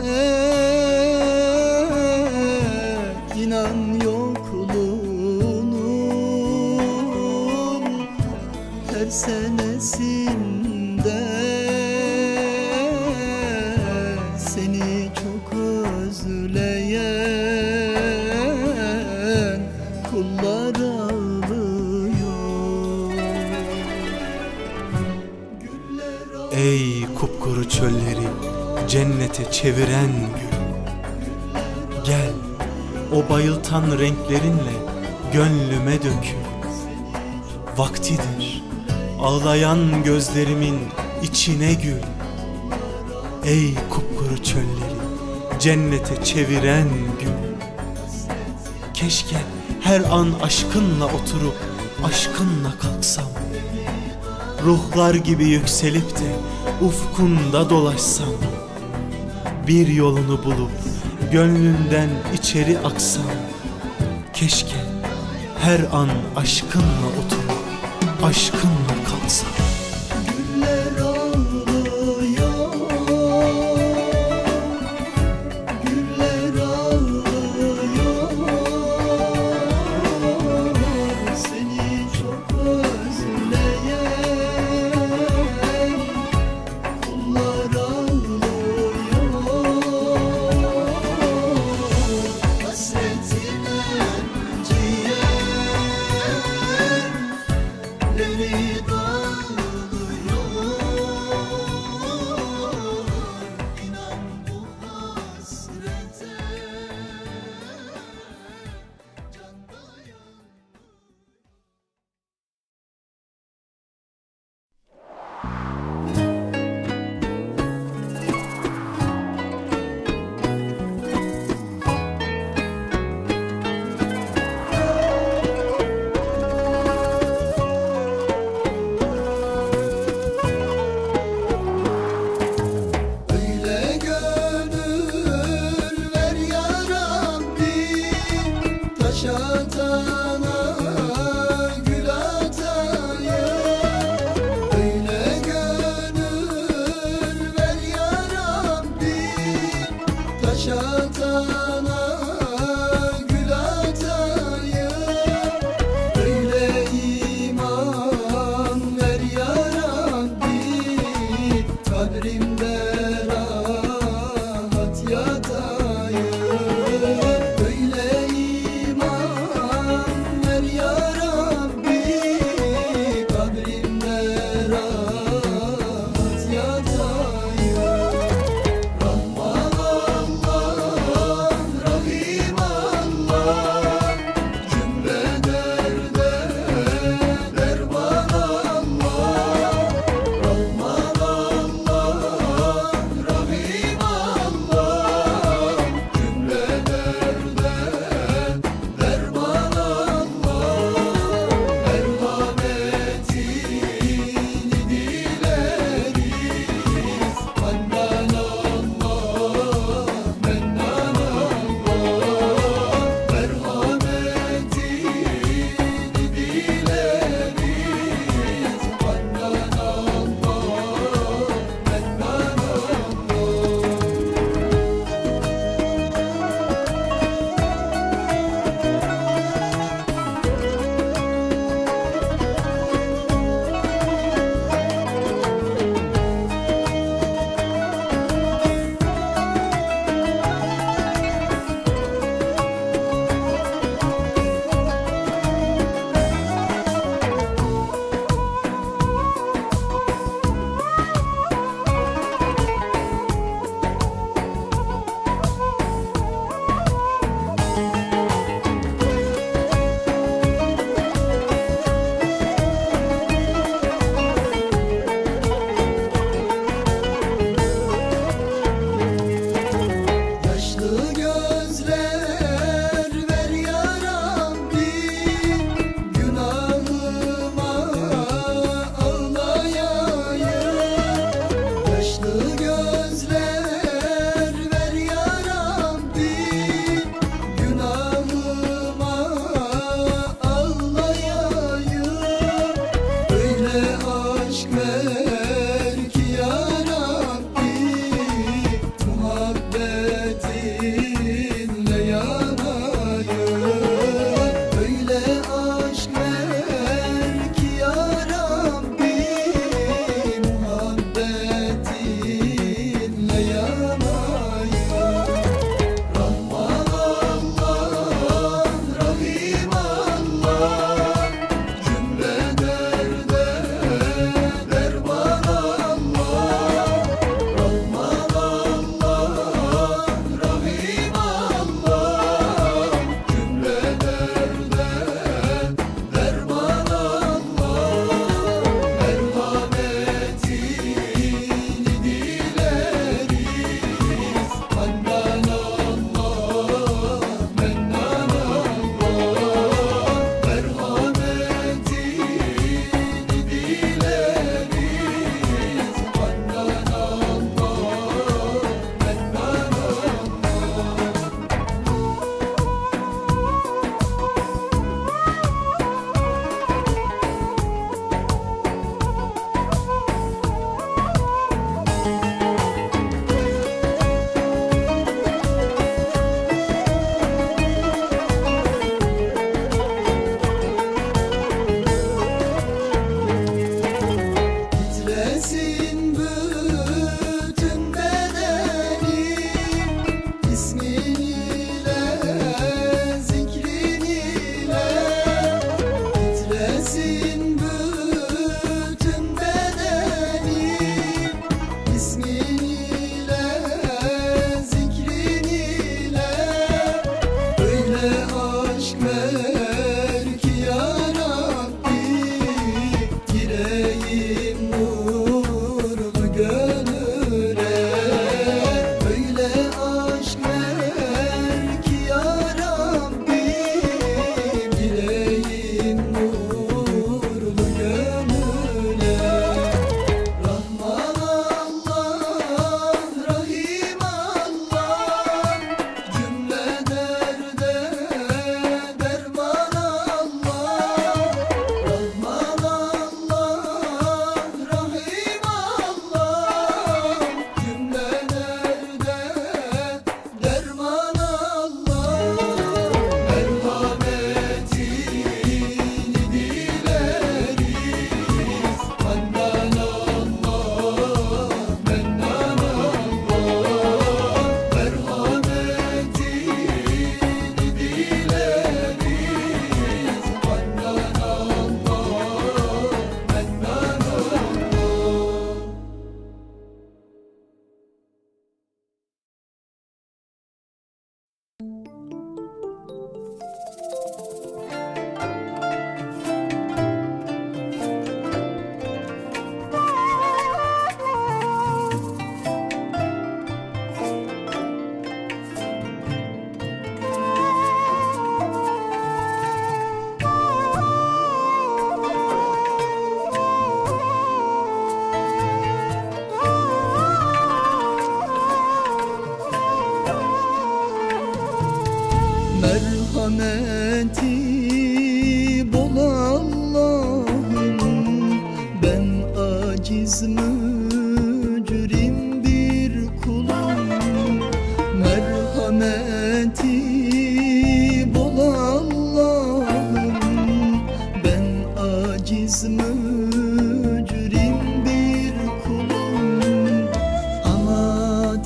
inan yokluğunun her senesinde seni çok özleyen kullar ağlıyor. Ey kupkuru çölleri cennete çeviren gül, gel o bayıltan renklerinle gönlüme dökül. Vaktidir ağlayan gözlerimin içine gül. Ey kupkuru çölleri cennete çeviren gül, keşke her an aşkınla oturup aşkınla kalksam, ruhlar gibi yükselip de ufkunda dolaşsam, bir yolunu bulup gönlünden içeri aksam, keşke her an aşkınla oturup aşkınla kalksam. Güller ağlıyor, güller ağlıyor, seni çok özleyen kullar ağlıyor. Hasretine ciğerleri dağılıyor. İnan bu hasrete can dayan. Öyle gönül ver ya Rabbi, taş atana gül ataya. Öyle gönül ver ya Rabbi, taş atana gül ataya. Öyle iman ver ya Rabbi, kabrimde rahat yatayım. Öyle iman ver ya Rabbi, kabrimde rahat yatayım. Rahman Allah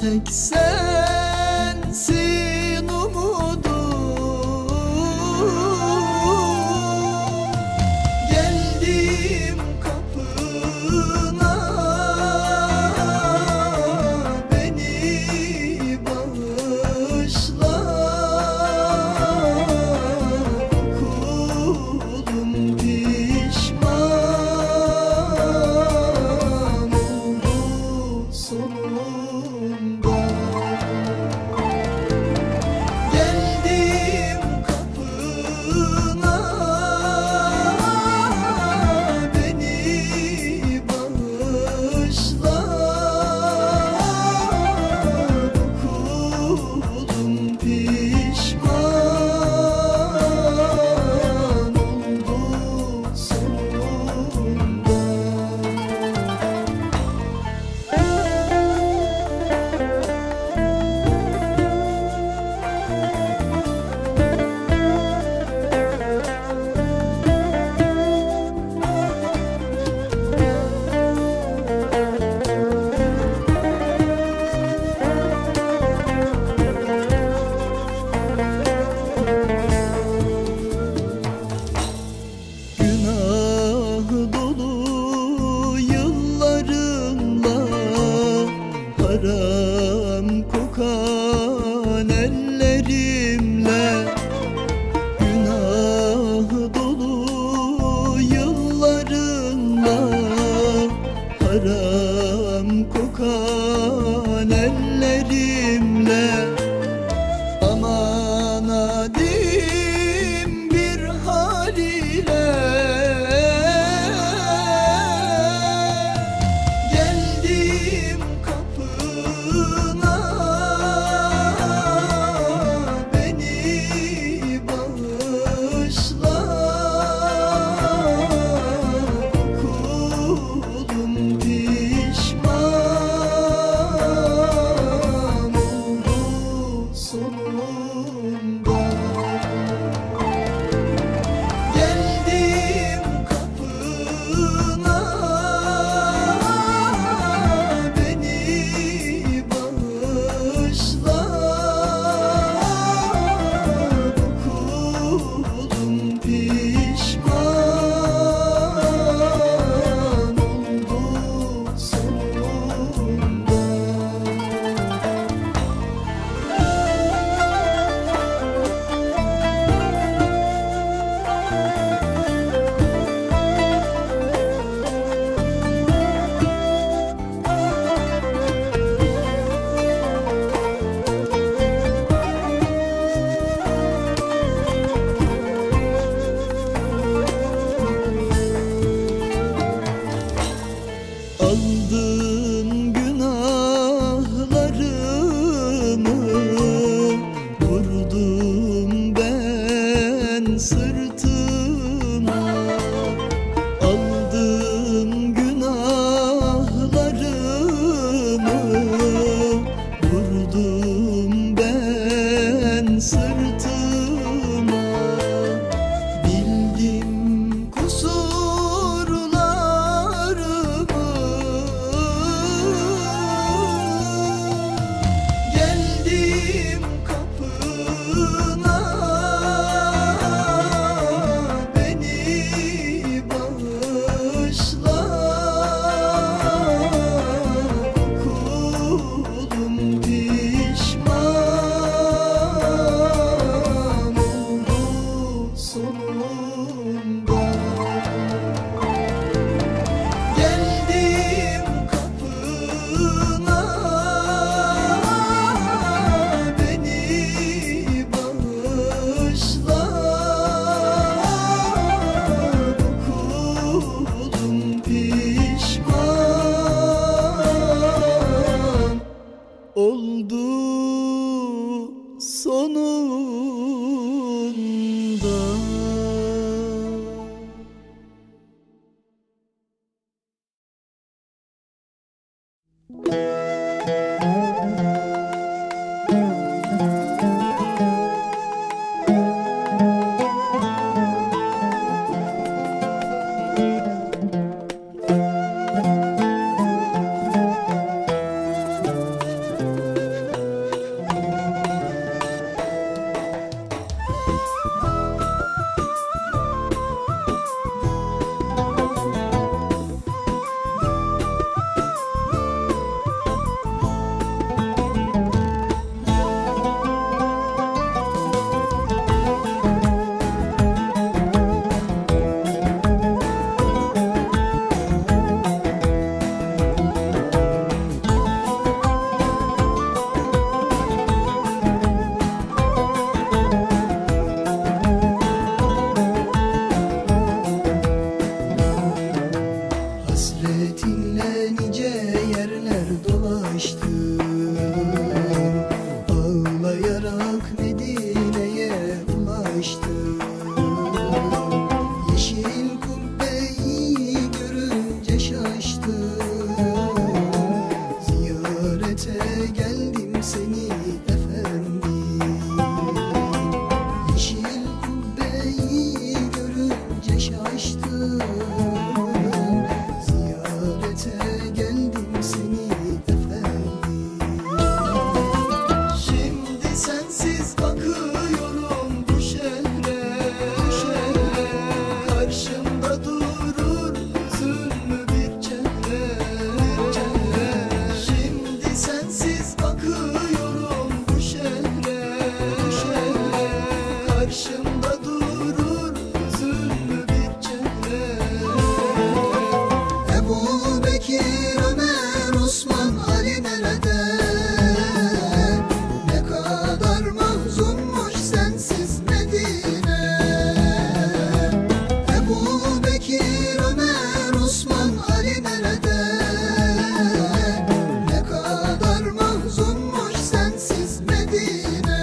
tek sensin umudum. Geldim kapına, beni bağışla. Kulum pişman oldu sonunda. Geldim kapına, beni bağışla. Kulum pişman oldu sonunda. Günah dolu yıllarımla, haram kokan ellerimle. Günah dolu yıllarımla, haram kokan ellerimle. Aman adim bir hal ile geldim kapına, beni bağışla. Kulum pişman oldu sonunda. Geldim kapına, beni bağışla. Kulum pişman oldu sonunda. Aldın günahlarımı, vurdum ben sırtıma. Aldın günahlarımı, vurdum ben sırtıma. Bildim kusurlarımı, geldim kapına, beni bağışla. Kulum pişman geldim seni efendim. Yeşil kubbeyi görünce şaştım, ziyarete geldim seni efendim. Şimdi sensiz bakıyorum bu şehre, karşımda durur hüzünlü bir çehre. Şimdi sensiz bakıyorum bu şehre, karşımda durur hüzünlü bir çehre. Ebu Bekir, Ömer, Osman, Ali nerede? Ne kadar mahzunmuş sensiz Medine. Ebu Bekir, Ömer, Osman, Ali nerede? Ne kadar mahzunmuş sensiz Medine.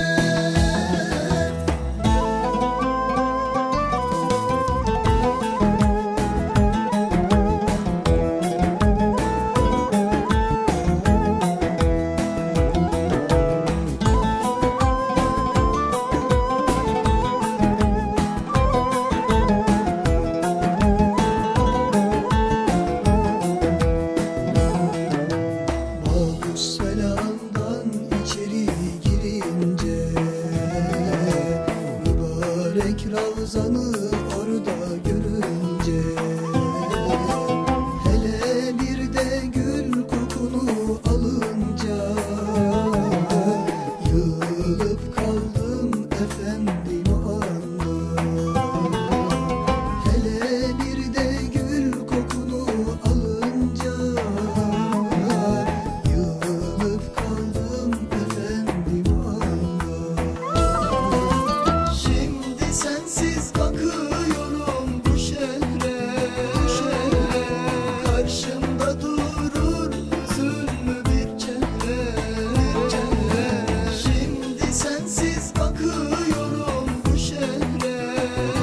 Babüsselam'dan içeri girince, mübarek Ravzan'ı orada görünce, hele bir de gül kokunu alınca, yığılıp kaldım efendim o anda. Hele bir de gül kokunu alınca, yığılıp kaldım efendim o anda. Şimdi sensiz bakıyorum bu şehre, karşımda durur hüzünlü bir çehre. Şimdi sensiz bakıyorum bu şehre,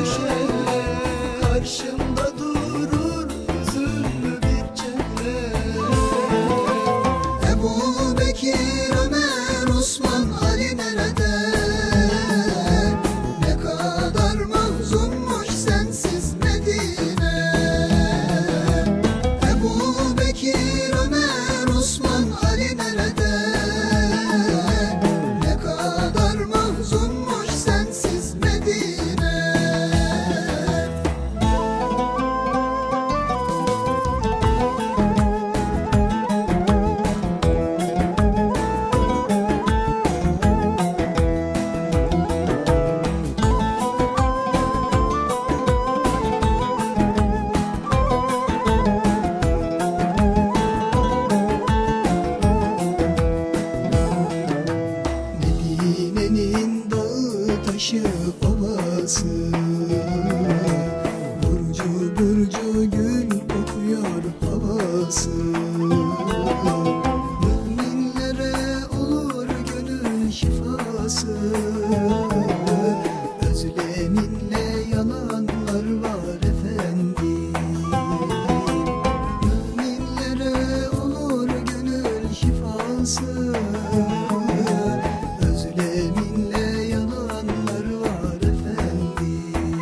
karşımda durur hüzünlü bir çehre. Ebu Bekir, Ömer, Osman, Ali nerede? Ne kadar mahzunmuş sensiz Medine. Ebu Bekir, Ömer, Osman, Ali nerede? Ne kadar mahzunmuş sensiz Medine. Medine'nin dağı taşı ovası, burcu burcu gül kokuyor havası. Müminlere olur gönül şifası, özleminle yananlar var efendim. Müminlere olur gönül şifası, özleminle yananlar var efendim.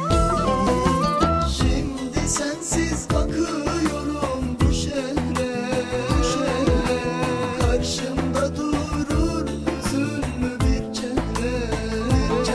Şimdi sensiz bakıyorum bu şehre, karşımda durur hüzünlü bir çehre.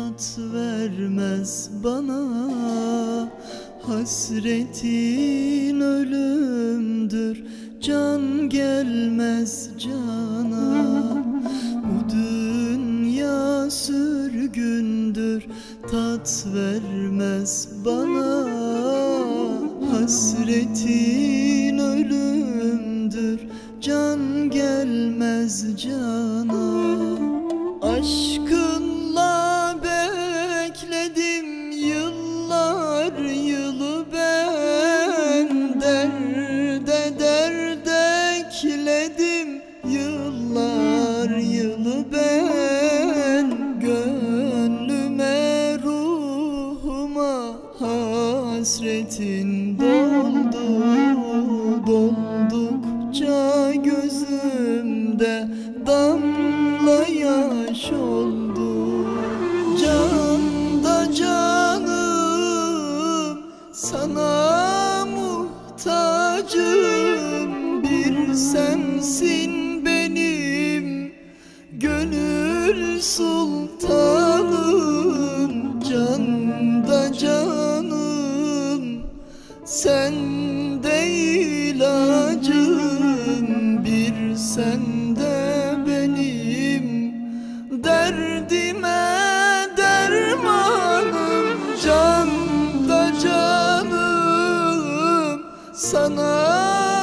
tat vermez bana. Hasretin ölümdür, can gelmez cana. Bu dünya sürgündür, tat vermez bana. Hasretin ölümdür, can gelmez cana. Aşkınla bekledim yıllar yılı ben. Derde derde ekledim yıllar yılı ben. Gönlüme ruhuma hasretin doldu. Doldukça gözümde damla yaş oldu. Can da canım, sana muhtacım. Bir sensin benim gönül sultanım. Can da canım, sen de ilacım. Bir sen de benim derdime dermanım. Can da canım, sana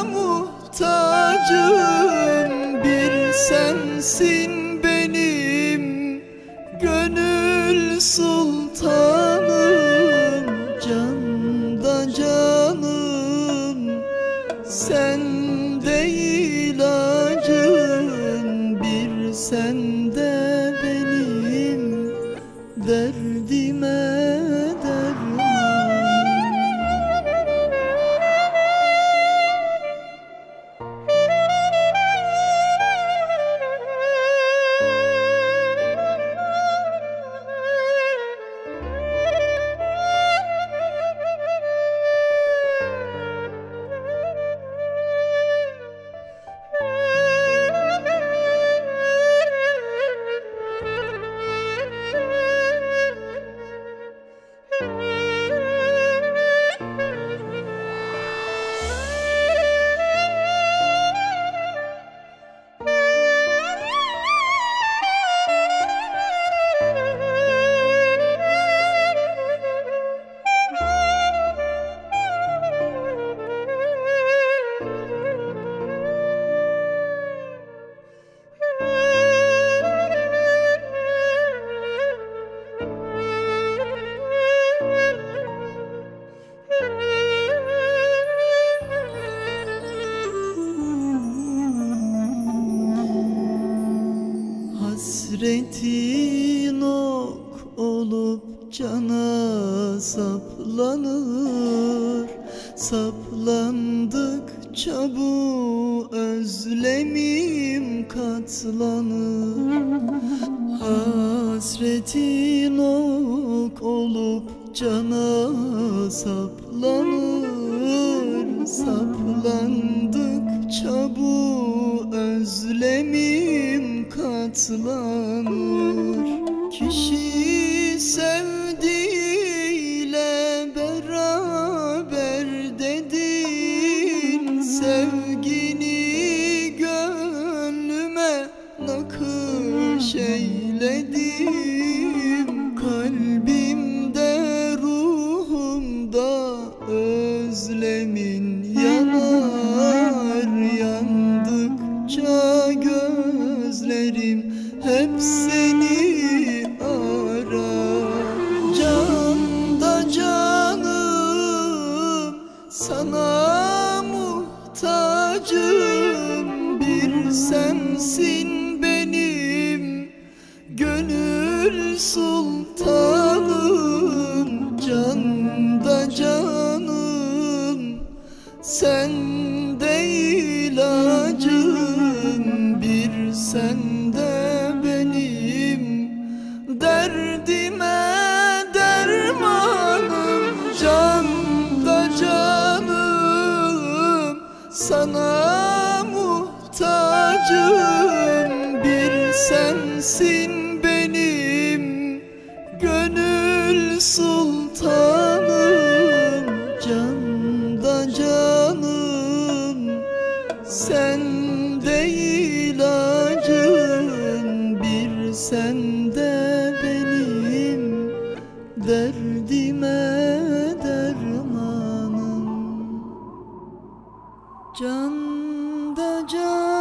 muhtacım. Bir sensin benim gönül sultanım. Can da canım, sen de ilacım. Bir sen de benim derdime derman. Hasretin ok olup cana saplanır. Saplandıkça bu özlemim katlanır. Hasretin ok olup cana saplanır. Saplandıkça bu özlemim katlanır. Kişi sevdiğiyle beraber dedin. Sevgini gönlüme nakış eyledim. Kalbimde ruhumda özlemin yanar. Yandıkça gözlerim hep seni arar. Can da canım, sana muhtacım. Bir sensin benim gönül sultanım. Can da canım, sen de ilacım. Bir sen de benim derdime dermanım. Can da canım, sana muhtacım. Bir sensin benim gönül sen de benim derdime dermanım. Can da can